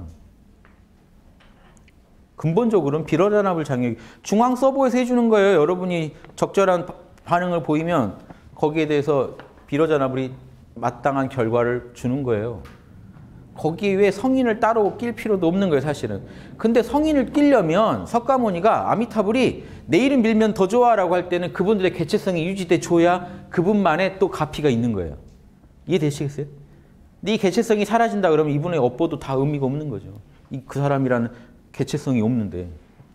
근본적으로는 비로자나불 작용이 중앙 서버에서 해주는 거예요. 여러분이 적절한 반응을 보이면 거기에 대해서 비로자나불이 마땅한 결과를 주는 거예요. 거기에 왜 성인을 따로 낄 필요도 없는 거예요, 사실은. 근데 성인을 끼려면 석가모니가 아미타불이 내 이름 빌면 더 좋아라고 할 때는 그분들의 개체성이 유지돼 줘야 그분만의 또 가피가 있는 거예요. 이해되시겠어요? 근데 이 개체성이 사라진다 그러면 이분의 업보도 다 의미가 없는 거죠. 이, 그 사람이라는 개체성이 없는데.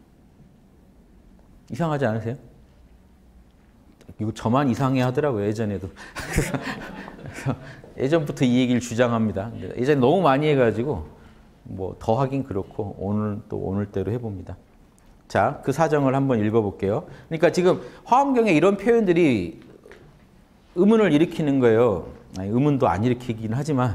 이상하지 않으세요? 이거 저만 이상해 하더라고요, 예전에도. 그래서 예전부터 이 얘기를 주장합니다. 예전에 너무 많이 해가지고 뭐 더 하긴 그렇고 오늘 또 오늘대로 해봅니다. 자, 그 사정을 한번 읽어볼게요. 그러니까 지금 화엄경에 이런 표현들이 의문을 일으키는 거예요. 아니, 의문도 안 일으키긴 하지만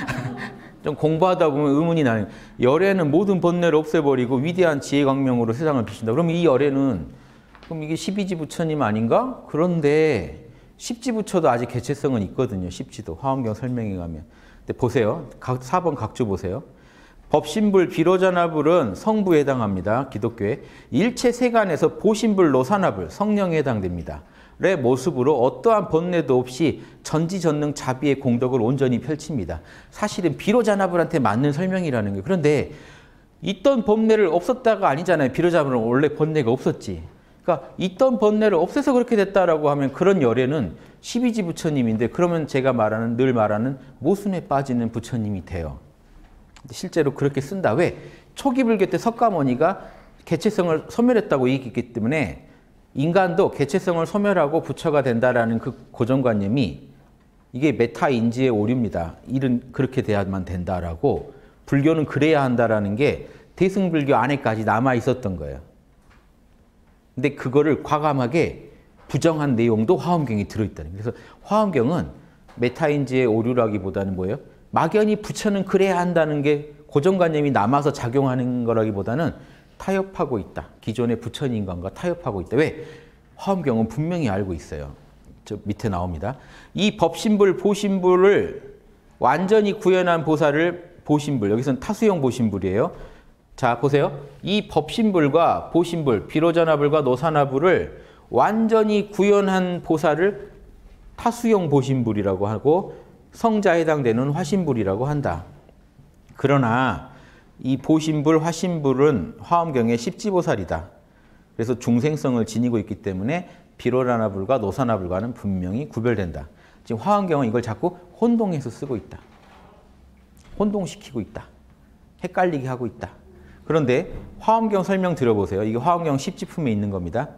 좀 공부하다 보면 의문이 나요. 열애는 모든 번뇌를 없애버리고 위대한 지혜 광명으로 세상을 비춘다. 그럼 이 열애는 그럼 이게 십이지 부처님 아닌가? 그런데 십지 부처도 아직 개체성은 있거든요. 십지도 화엄경 설명에 가면. 근데 보세요. 사 번 각주 보세요. 법신불 비로자나불은 성부에 해당합니다. 기독교에. 일체 세간에서 보신불 노사나불 성령에 해당됩니다. 의 모습으로 어떠한 번뇌도 없이 전지전능 자비의 공덕을 온전히 펼칩니다. 사실은 비로자나불한테 맞는 설명이라는 거예요. 그런데 있던 번뇌를 없었다가 아니잖아요. 비로자나불은 원래 번뇌가 없었지. 그러니까 있던 번뇌를 없애서 그렇게 됐다라고 하면 그런 열애는 십이지 부처님인데 그러면 제가 말하는 늘 말하는 모순에 빠지는 부처님이 돼요. 실제로 그렇게 쓴다. 왜? 초기 불교 때 석가모니가 개체성을 소멸했다고 얘기했기 때문에 인간도 개체성을 소멸하고 부처가 된다라는 그 고정관념이 이게 메타인지의 오류입니다. 일은 그렇게 돼야만 된다라고 불교는 그래야 한다라는 게 대승불교 안에까지 남아 있었던 거예요. 근데 그거를 과감하게 부정한 내용도 화엄경에 들어있다는 거예요. 그래서 화엄경은 메타인지의 오류라기보다는 뭐예요? 막연히 부처는 그래야 한다는 게 고정관념이 남아서 작용하는 거라기보다는 타협하고 있다. 기존의 부처님관과 타협하고 있다. 왜? 화엄경은 분명히 알고 있어요. 저 밑에 나옵니다. 이 법신불, 보신불을 완전히 구현한 보살을 보신불, 여기서는 타수용 보신불이에요. 자, 보세요. 이 법신불과 보신불, 비로자나불과 노사나불을 완전히 구현한 보살을 타수용 보신불이라고 하고 성자에 해당되는 화신불이라고 한다. 그러나 이 보신불, 화신불은 화엄경의 십지보살이다. 그래서 중생성을 지니고 있기 때문에 비로자나불과 노사나불과는 분명히 구별된다. 지금 화엄경은 이걸 자꾸 혼동해서 쓰고 있다. 혼동시키고 있다. 헷갈리게 하고 있다. 그런데 화엄경 설명 들어보세요. 이게 화엄경 십지품에 있는 겁니다.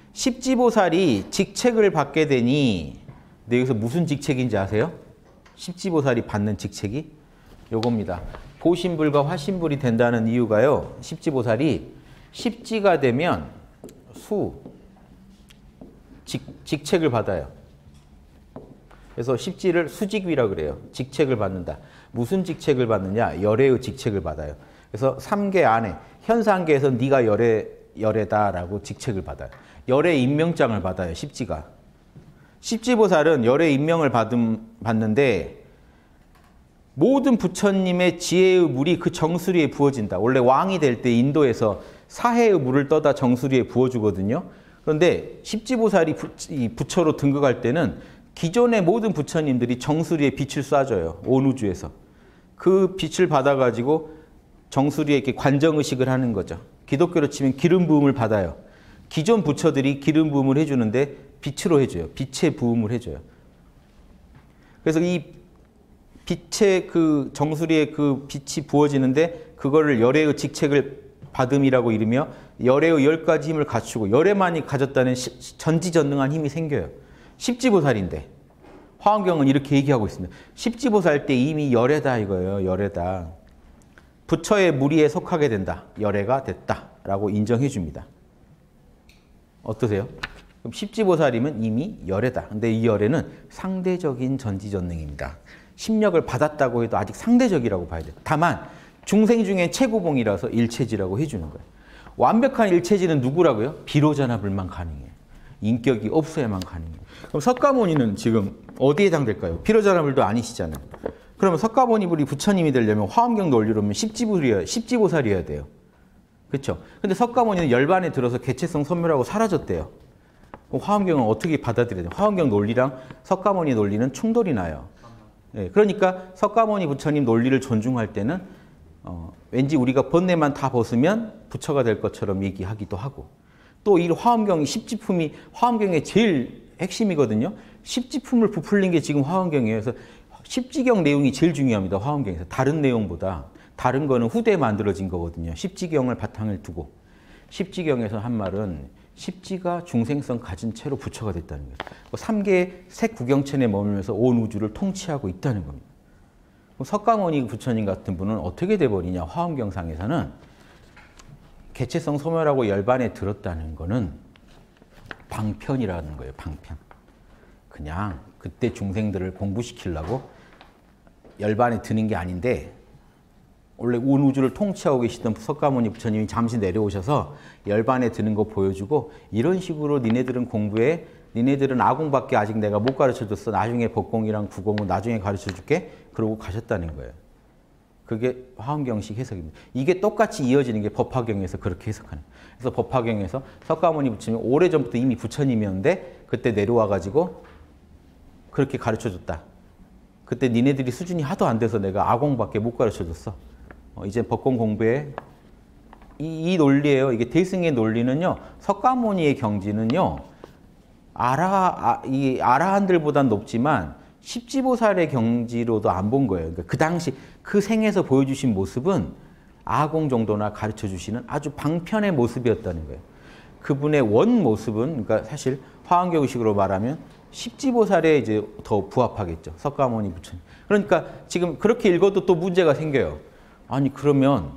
십지보살이 직책을 받게 되니, 근데 여기서 무슨 직책인지 아세요? 십지보살이 받는 직책이 요겁니다. 보신불과 화신불이 된다는 이유가요. 십지보살이 십지가 되면 수, 직, 직책을 받아요. 그래서 십지를 수직위라 그래요. 직책을 받는다. 무슨 직책을 받느냐? 열애의 직책을 받아요. 그래서 삼계 안에, 현상계에서 네가 열애 열애다라고 직책을 받아요. 열애 임명장을 받아요. 십지가. 십지보살은 열애 임명을 받음, 받는데 모든 부처님의 지혜의 물이 그 정수리에 부어진다. 원래 왕이 될 때 인도에서 사해의 물을 떠다 정수리에 부어주거든요. 그런데 십지보살이 부, 이 부처로 등극할 때는 기존의 모든 부처님들이 정수리에 빛을 쏴줘요. 온 우주에서. 그 빛을 받아가지고 정수리에 이렇게 관정의식을 하는 거죠. 기독교로 치면 기름 부음을 받아요. 기존 부처들이 기름 부음을 해주는데 빛으로 해줘요. 빛의 부음을 해줘요. 그래서 이 빛의 그 정수리에 그 빛이 부어지는데 그거를 열애의 직책을 받음이라고 이르며 열애의 열 가지 힘을 갖추고 열애만이 가졌다는 전지전능한 힘이 생겨요. 십지보살인데 화엄경은 이렇게 얘기하고 있습니다. 십지보살 때 이미 열애다 이거예요. 열애다. 부처의 무리에 속하게 된다. 열애가 됐다라고 인정해 줍니다. 어떠세요? 그럼 십지보살이면 이미 열애다. 근데 이 열애는 상대적인 전지전능입니다. 심력을 받았다고 해도 아직 상대적이라고 봐야 돼요. 다만 중생 중에 최고봉이라서 일체지라고 해주는 거예요. 완벽한 일체지는 누구라고요? 비로자나불만 가능해요. 인격이 없어야만 가능해요. 그럼 석가모니는 지금 어디에 해당될까요? 비로자나불도 아니시잖아요. 그러면 석가모니불이 부처님이 되려면 화엄경 논리로면 십지불이어야, 십지보살이어야 돼요. 그렇죠? 근데 석가모니는 열반에 들어서 개체성 소멸하고 사라졌대요. 그럼 화엄경은 어떻게 받아들여야 돼요? 화엄경 논리랑 석가모니 논리는 충돌이 나요. 네, 그러니까 석가모니 부처님 논리를 존중할 때는 어, 왠지 우리가 번뇌만 다 벗으면 부처가 될 것처럼 얘기하기도 하고 또 이 화엄경이 십지품이 화엄경의 제일 핵심이거든요. 십지품을 부풀린 게 지금 화엄경이에요. 그래서 십지경 내용이 제일 중요합니다. 화엄경에서. 다른 내용보다. 다른 거는 후대에 만들어진 거거든요. 십지경을 바탕을 두고. 십지경에서 한 말은 십지가 중생성 가진 채로 부처가 됐다는 거예요. 삼 개의 색 구경천에 머물면서 온 우주를 통치하고 있다는 겁니다. 석가모니 부처님 같은 분은 어떻게 돼버리냐. 화엄경상에서는 개체성 소멸하고 열반에 들었다는 거는 방편이라는 거예요. 방편. 그냥 그때 중생들을 공부시키려고 열반에 드는 게 아닌데 원래 온 우주를 통치하고 계시던 석가모니 부처님이 잠시 내려오셔서 열반에 드는 거 보여주고 이런 식으로 니네들은 공부해. 니네들은 아공밖에 아직 내가 못 가르쳐줬어. 나중에 법공이랑 구공은 나중에 가르쳐줄게. 그러고 가셨다는 거예요. 그게 화엄경식 해석입니다. 이게 똑같이 이어지는 게 법화경에서 그렇게 해석하는 거예요. 그래서 법화경에서 석가모니 부처님이 오래전부터 이미 부처님이었는데 그때 내려와가지고 그렇게 가르쳐줬다. 그때 니네들이 수준이 하도 안 돼서 내가 아공밖에 못 가르쳐줬어. 어, 이제 법공 공부에 이, 이 논리예요. 이게 대승의 논리는요. 석가모니의 경지는요. 아라, 아, 이 아라한들보단 높지만 십지보살의 경지로도 안 본 거예요. 그러니까 그 당시 그 생에서 보여주신 모습은 아공 정도나 가르쳐 주시는 아주 방편의 모습이었다는 거예요. 그분의 원 모습은 그러니까 사실 화엄경식으로 말하면 십지보살에 이제 더 부합하겠죠. 석가모니 부처님. 그러니까 지금 그렇게 읽어도 또 문제가 생겨요. 아니 그러면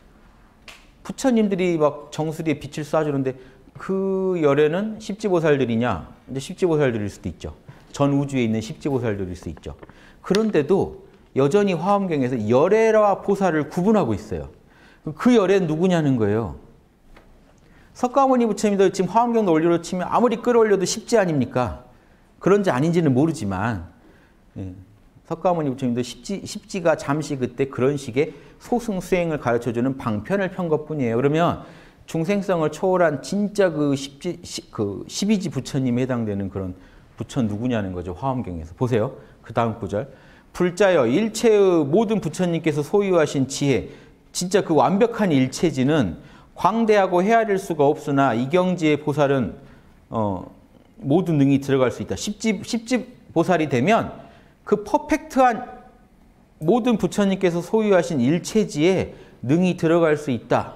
부처님들이 막 정수리에 빛을 쏴주는데 그 열애는 십지보살들이냐? 이제 십지보살들일 수도 있죠. 전 우주에 있는 십지보살들일 수 있죠. 그런데도 여전히 화엄경에서 열애와 보살을 구분하고 있어요. 그 열애는 누구냐는 거예요. 석가모니 부처님도 지금 화엄경 논리로 치면 아무리 끌어올려도 십지 아닙니까? 그런지 아닌지는 모르지만 예. 석가모니 부처님도 십지, 십지가 잠시 그때 그런 식의 소승수행을 가르쳐주는 방편을 편 것뿐이에요. 그러면 중생성을 초월한 진짜 그 십지, 시, 그 십이지 부처님에 해당되는 그런 부처 누구냐는 거죠. 화엄경에서. 보세요. 그 다음 구절. 불자여 일체의 모든 부처님께서 소유하신 지혜, 진짜 그 완벽한 일체지는 광대하고 헤아릴 수가 없으나 이 경지의 보살은 어, 모든 능이 들어갈 수 있다. 십지, 십지 보살이 되면 그 퍼펙트한 모든 부처님께서 소유하신 일체지에 능이 들어갈 수 있다.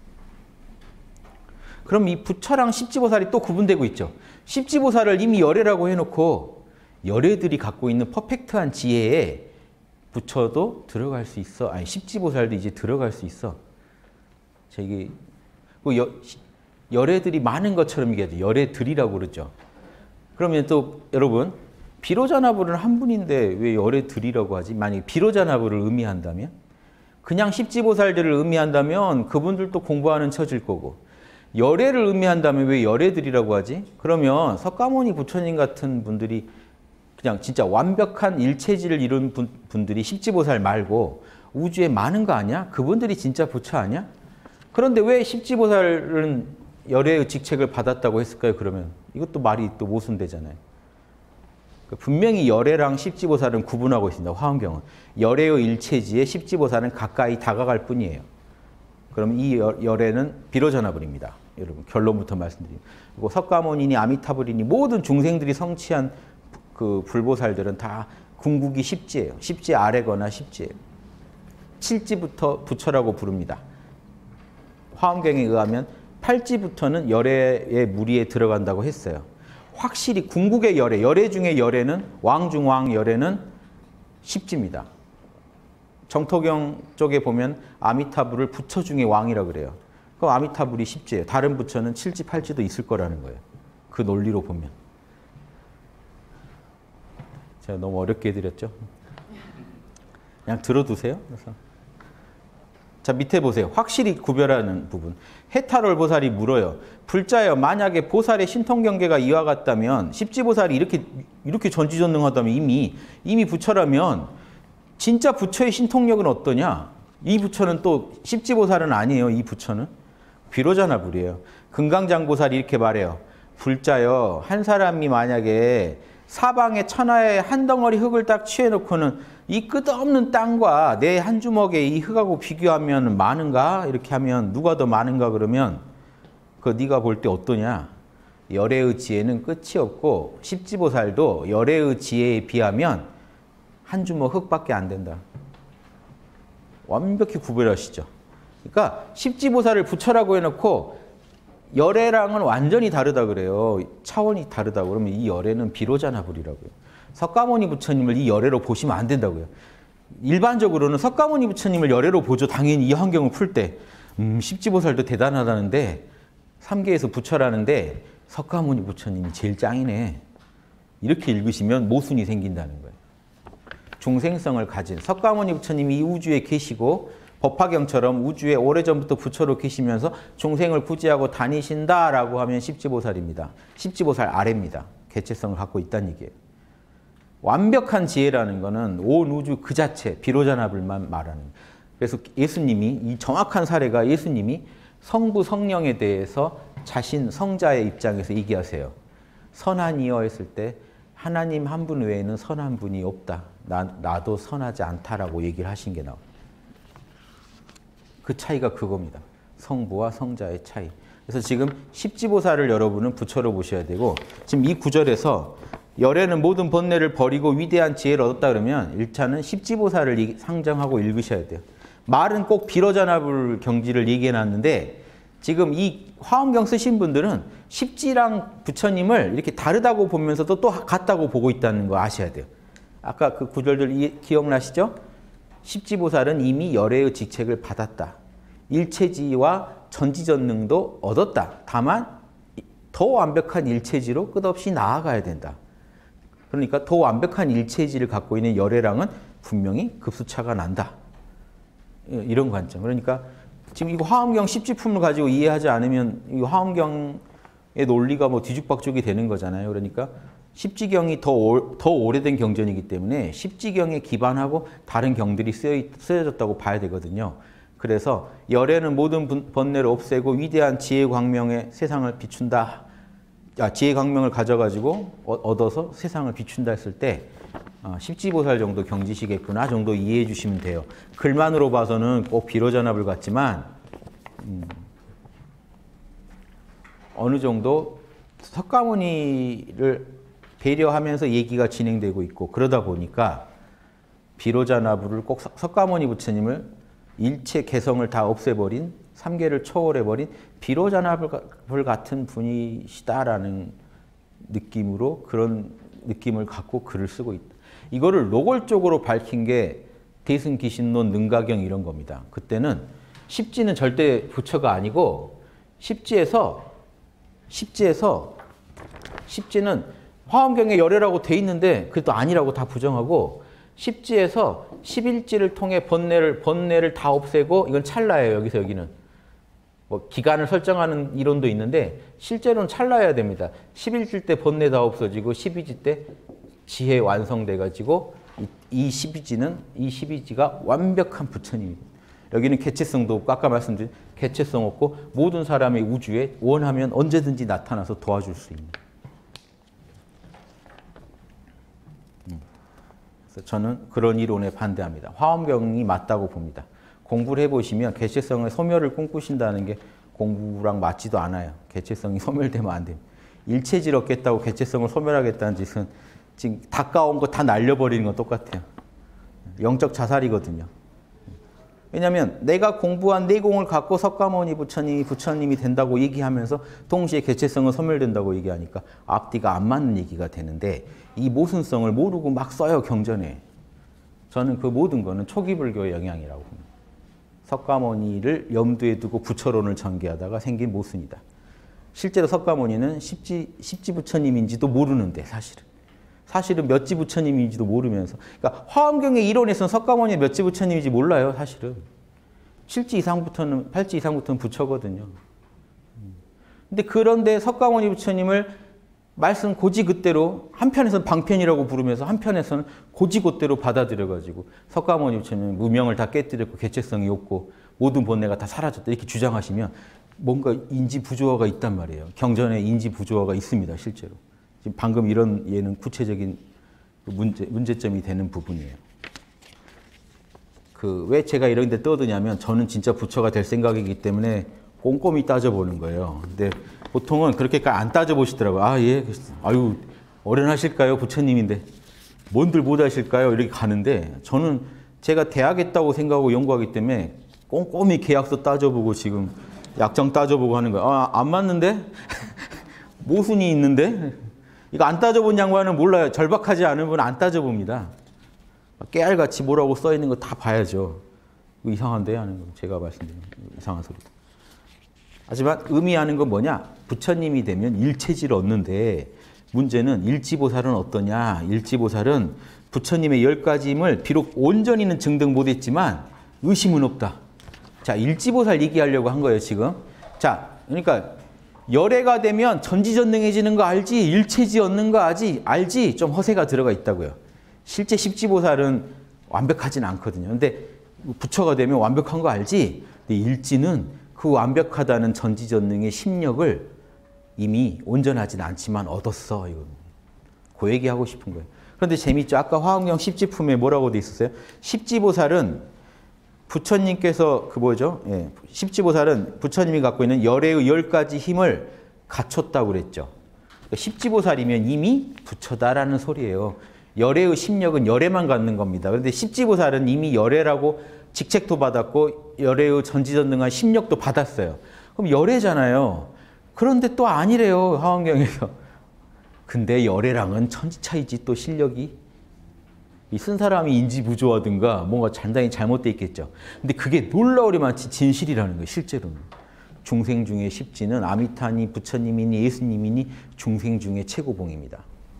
그럼 이 부처랑 십지보살이 또 구분되고 있죠. 십지보살을 이미 열애라고 해놓고 열애들이 갖고 있는 퍼펙트한 지혜에 부처도 들어갈 수 있어. 아니 십지보살도 이제 들어갈 수 있어. 저기 그 열애들이 많은 것처럼 얘기하죠. 열애들이라고 그러죠. 그러면 또 여러분 비로자나불은 한 분인데 왜 열애들이라고 하지? 만약에 비로자나불을 의미한다면? 그냥 십지보살들을 의미한다면 그분들도 공부하는 처질 거고 열애를 의미한다면 왜 열애들이라고 하지? 그러면 석가모니 부처님 같은 분들이 그냥 진짜 완벽한 일체지를 이룬 분, 분들이 십지보살 말고 우주에 많은 거 아니야? 그분들이 진짜 부처 아니야? 그런데 왜 십지보살은 열애의 직책을 받았다고 했을까요? 그러면 이것도 말이 또 모순되잖아요. 분명히 열애랑 십지보살은 구분하고 있습니다. 화엄경은. 열애의 일체지에 십지보살은 가까이 다가갈 뿐이에요. 그럼 이 열애는 비로자나불입니다. 여러분 결론부터 말씀드립니다. 그리고 석가모니니 아미타불이니 모든 중생들이 성취한 그 불보살들은 다 궁극이 십지예요. 십지 아래거나 십지예요. 칠지부터 부처라고 부릅니다. 화엄경에 의하면 팔지부터는 열애의 무리에 들어간다고 했어요. 확실히 궁극의 열애, 열애 중에 열애는 왕중왕 열애는 십지입니다. 정토경 쪽에 보면 아미타불을 부처 중에 왕이라 그래요. 그럼 아미타불이 십지예요. 다른 부처는 칠지, 팔지도 있을 거라는 거예요. 그 논리로 보면. 제가 너무 어렵게 해드렸죠? 그냥 들어두세요. 그래서. 자, 밑에 보세요. 확실히 구별하는 부분. 해탈월 보살이 물어요. 불자여, 만약에 보살의 신통경계가 이와 같다면, 십지보살이 이렇게, 이렇게 전지전능하다면 이미, 이미 부처라면, 진짜 부처의 신통력은 어떠냐? 이 부처는 또 십지보살은 아니에요. 이 부처는. 비로자나불이에요. 금강장보살이 이렇게 말해요. 불자여, 한 사람이 만약에 사방에 천하에 한 덩어리 흙을 딱 취해놓고는 이 끝없는 땅과 내 한 주먹에 이 흙하고 비교하면 많은가? 이렇게 하면 누가 더 많은가? 그러면 그 네가 볼 때 어떠냐? 열애의 지혜는 끝이 없고 십지보살도 열애의 지혜에 비하면 한 주먹 흙밖에 안 된다. 완벽히 구별하시죠. 그러니까 십지보살을 부처라고 해놓고 열애랑은 완전히 다르다 그래요. 차원이 다르다고. 그러면 이 열애는 비로자나불이라고요. 석가모니 부처님을 이 열애로 보시면 안 된다고요. 일반적으로는 석가모니 부처님을 열애로 보죠. 당연히 이 환경을 풀 때. 음, 십지보살도 대단하다는데 삼계에서 부처라는데 석가모니 부처님이 제일 짱이네. 이렇게 읽으시면 모순이 생긴다는 거예요. 중생성을 가진 석가모니 부처님이 이 우주에 계시고 법화경처럼 우주에 오래전부터 부처로 계시면서 중생을 구제하고 다니신다라고 하면 십지보살입니다. 십지보살 아래입니다. 개체성을 갖고 있다는 얘기예요. 완벽한 지혜라는 것은 온 우주 그 자체, 비로자나불만 말하는 거예요. 그래서 예수님이, 이 정확한 사례가 예수님이 성부 성령에 대해서 자신 성자의 입장에서 얘기하세요. 선하니여 했을 때 하나님 한 분 외에는 선한 분이 없다. 나, 나도 선하지 않다라고 얘기를 하신 게 나와요. 그 차이가 그겁니다. 성부와 성자의 차이. 그래서 지금 십지보살을 여러분은 부처로 보셔야 되고 지금 이 구절에서 열애는 모든 번뇌를 버리고 위대한 지혜를 얻었다 그러면 일 차는 십지보살을 상정하고 읽으셔야 돼요. 말은 꼭 비로자나불 경지를 얘기해놨는데 지금 이 화엄경 쓰신 분들은 십지랑 부처님을 이렇게 다르다고 보면서도 또 같다고 보고 있다는 거 아셔야 돼요. 아까 그 구절들 기억나시죠? 십지보살은 이미 열애의 직책을 받았다. 일체지와 전지전능도 얻었다. 다만 더 완벽한 일체지로 끝없이 나아가야 된다. 그러니까 더 완벽한 일체지를 갖고 있는 열애랑은 분명히 급수차가 난다. 이런 관점. 그러니까 지금 이거 화엄경 십지품을 가지고 이해하지 않으면 이 화엄경의 논리가 뭐 뒤죽박죽이 되는 거잖아요. 그러니까 십지경이 더, 오, 더 오래된 경전이기 때문에 십지경에 기반하고 다른 경들이 쓰여, 쓰여졌다고 봐야 되거든요. 그래서 열애는 모든 번뇌를 없애고 위대한 지혜 광명에 세상을 비춘다. 아, 지혜 광명을 가져가지고 얻어서 세상을 비춘다 했을 때 아, 십지보살 정도 경지시겠구나 정도 이해해 주시면 돼요. 글만으로 봐서는 꼭 비로자나불 같지만 음, 어느 정도 석가모니를 배려하면서 얘기가 진행되고 있고 그러다 보니까 비로자나불을 꼭 석가모니 부처님을 일체 개성을 다 없애버린 삼계를 초월해버린 비로자나불 같은 분이시다라는 느낌으로 그런 느낌을 갖고 글을 쓰고 있다. 이거를 노골적으로 밝힌 게 대승기신론 능가경 이런 겁니다. 그때는 십지는 절대 부처가 아니고 십지에서 십지에서 십지는 화엄경에 열애라고 돼 있는데 그래도 아니라고 다 부정하고 십지에서 십일지를 통해 번뇌를 번뇌를 다 없애고 이건 찰나예요. 여기서 여기는 뭐 기간을 설정하는 이론도 있는데 실제로는 찰나야 됩니다. 십일지 때 번뇌 다 없어지고 십이지 때 지혜 완성돼 가지고 이 십이지는 이 십이지가 완벽한 부처님입니다. 여기는 개체성도 없고 아까 말씀드린 개체성 없고 모든 사람의 우주에 원하면 언제든지 나타나서 도와줄 수 있는. 그래서 저는 그런 이론에 반대합니다. 화엄경이 맞다고 봅니다. 공부를 해보시면 개체성의 소멸을 꿈꾸신다는 게 공부랑 맞지도 않아요. 개체성이 소멸되면 안 됩니다. 일체질 얻겠다고 개체성을 소멸하겠다는 짓은 지금 가까운 거 다 날려버리는 건 똑같아요. 영적 자살이거든요. 왜냐하면 내가 공부한 내공을 갖고 석가모니 부처님이 부처님이 된다고 얘기하면서 동시에 개체성은 소멸된다고 얘기하니까 앞뒤가 안 맞는 얘기가 되는데 이 모순성을 모르고 막 써요, 경전에. 저는 그 모든 거는 초기 불교의 영향이라고 봅니다. 석가모니를 염두에 두고 부처론을 전개하다가 생긴 모순이다. 실제로 석가모니는 십지, 십지 부처님인지도 모르는데 사실은. 사실은 몇지 부처님인지도 모르면서. 그러니까 화엄경의 이론에서는 석가모니가 몇지 부처님인지 몰라요, 사실은. 칠지 이상부터는, 팔지 이상부터는 부처거든요. 근데 그런데 석가모니 부처님을 말씀 고지 그대로 한편에서는 방편이라고 부르면서 한편에서는 고지 그대로 받아들여가지고 석가모니 부처님은 무명을 다 깨뜨렸고 개체성이 없고 모든 본래가 다 사라졌다 이렇게 주장하시면 뭔가 인지 부조화가 있단 말이에요. 경전에 인지 부조화가 있습니다, 실제로. 지금 방금 이런 예는 구체적인 문제, 문제점이 되는 부분이에요. 그 왜 제가 이런 데 떠드냐면 저는 진짜 부처가 될 생각이기 때문에 꼼꼼히 따져보는 거예요. 근데 보통은 그렇게까지 안 따져보시더라고요. 아, 예. 아유, 어련하실까요? 부처님인데. 뭔들 못하실까요? 이렇게 가는데 저는 제가 대학 했다고 생각하고 연구하기 때문에 꼼꼼히 계약서 따져보고 지금 약정 따져보고 하는 거예요. 아, 안 맞는데? 모순이 있는데? 이거 안 따져본 양반은 몰라요. 절박하지 않은 분은 안 따져봅니다. 깨알같이 뭐라고 써있는 거 다 봐야죠. 이상한데 하는 거 제가 말씀드리는 이상한 소리다. 하지만 의미하는 건 뭐냐? 부처님이 되면 일체지를 얻는데 문제는 일지보살은 어떠냐? 일지보살은 부처님의 열 가지임을 비록 온전히는 증득 못했지만 의심은 없다. 자, 일지보살 얘기하려고 한 거예요, 지금. 자, 그러니까 열애가 되면 전지전능해지는 거 알지? 일체지 얻는 거 알지? 알지? 좀 허세가 들어가 있다고요. 실제 십지보살은 완벽하진 않거든요. 근데 부처가 되면 완벽한 거 알지? 근데 일지는 그 완벽하다는 전지전능의 심력을 이미 온전하진 않지만 얻었어. 이거. 그 얘기하고 싶은 거예요. 그런데 재밌죠? 아까 화엄경 십지품에 뭐라고 돼 있었어요? 십지보살은 부처님께서 그 뭐죠? 예, 십지보살은 부처님이 갖고 있는 열애의 열 가지 힘을 갖췄다고 그랬죠. 그러니까 십지보살이면 이미 부처다라는 소리예요. 열애의 심력은 열애만 갖는 겁니다. 그런데 십지보살은 이미 열애라고 직책도 받았고 열애의 전지전능한 심력도 받았어요. 그럼 열애잖아요. 그런데 또 아니래요, 화엄경에서. 근데 열애랑은 천지 차이지 또 실력이. 이 쓴 사람이 인지부조하든가 뭔가 단단히 잘못돼 있겠죠. 근데 그게 놀라우리만치 진실이라는 거예요, 실제로는. 중생 중에 십지는 아미타니, 부처님이니 예수님이니 중생 중에 최고봉입니다.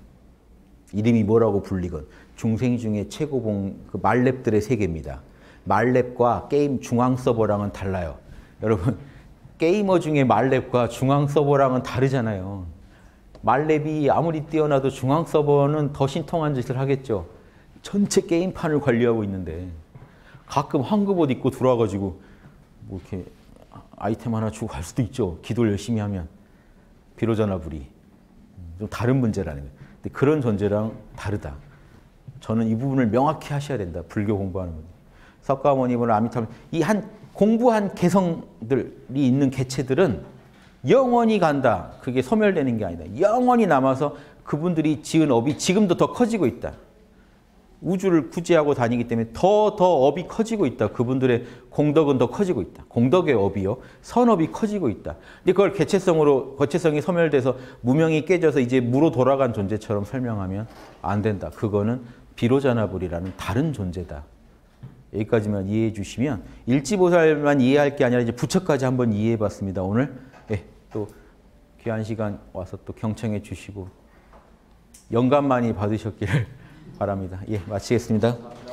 이름이 뭐라고 불리건 중생 중에 최고봉 그 말렙들의 세계입니다. 말렙과 게임 중앙 서버랑은 달라요. 여러분, 게이머 중에 말렙과 중앙 서버랑은 다르잖아요. 말렙이 아무리 뛰어나도 중앙 서버는 더 신통한 짓을 하겠죠. 전체 게임판을 관리하고 있는데 가끔 황급 옷 입고 들어와가지고 뭐 이렇게 아이템 하나 주고 갈 수도 있죠. 기도를 열심히 하면. 비로자나불이. 좀 다른 문제라는 거예요. 근데 그런 존재랑 다르다. 저는 이 부분을 명확히 하셔야 된다. 불교 공부하는 분들. 석가모니나 아미타불 이 한 공부한 개성들이 있는 개체들은 영원히 간다. 그게 소멸되는 게 아니다. 영원히 남아서 그분들이 지은 업이 지금도 더 커지고 있다. 우주를 구제하고 다니기 때문에 더 더 업이 커지고 있다. 그분들의 공덕은 더 커지고 있다. 공덕의 업이요. 선업이 커지고 있다. 근데 그걸 개체성으로 거체성이 소멸돼서 무명이 깨져서 이제 무로 돌아간 존재처럼 설명하면 안 된다. 그거는 비로자나불이라는 다른 존재다. 여기까지만 이해해 주시면 일지보살만 이해할 게 아니라 이제 부처까지 한번 이해해 봤습니다. 오늘 예, 또 귀한 시간 와서 또 경청해 주시고 영감 많이 받으셨기를 바랍니다. 예, 마치겠습니다.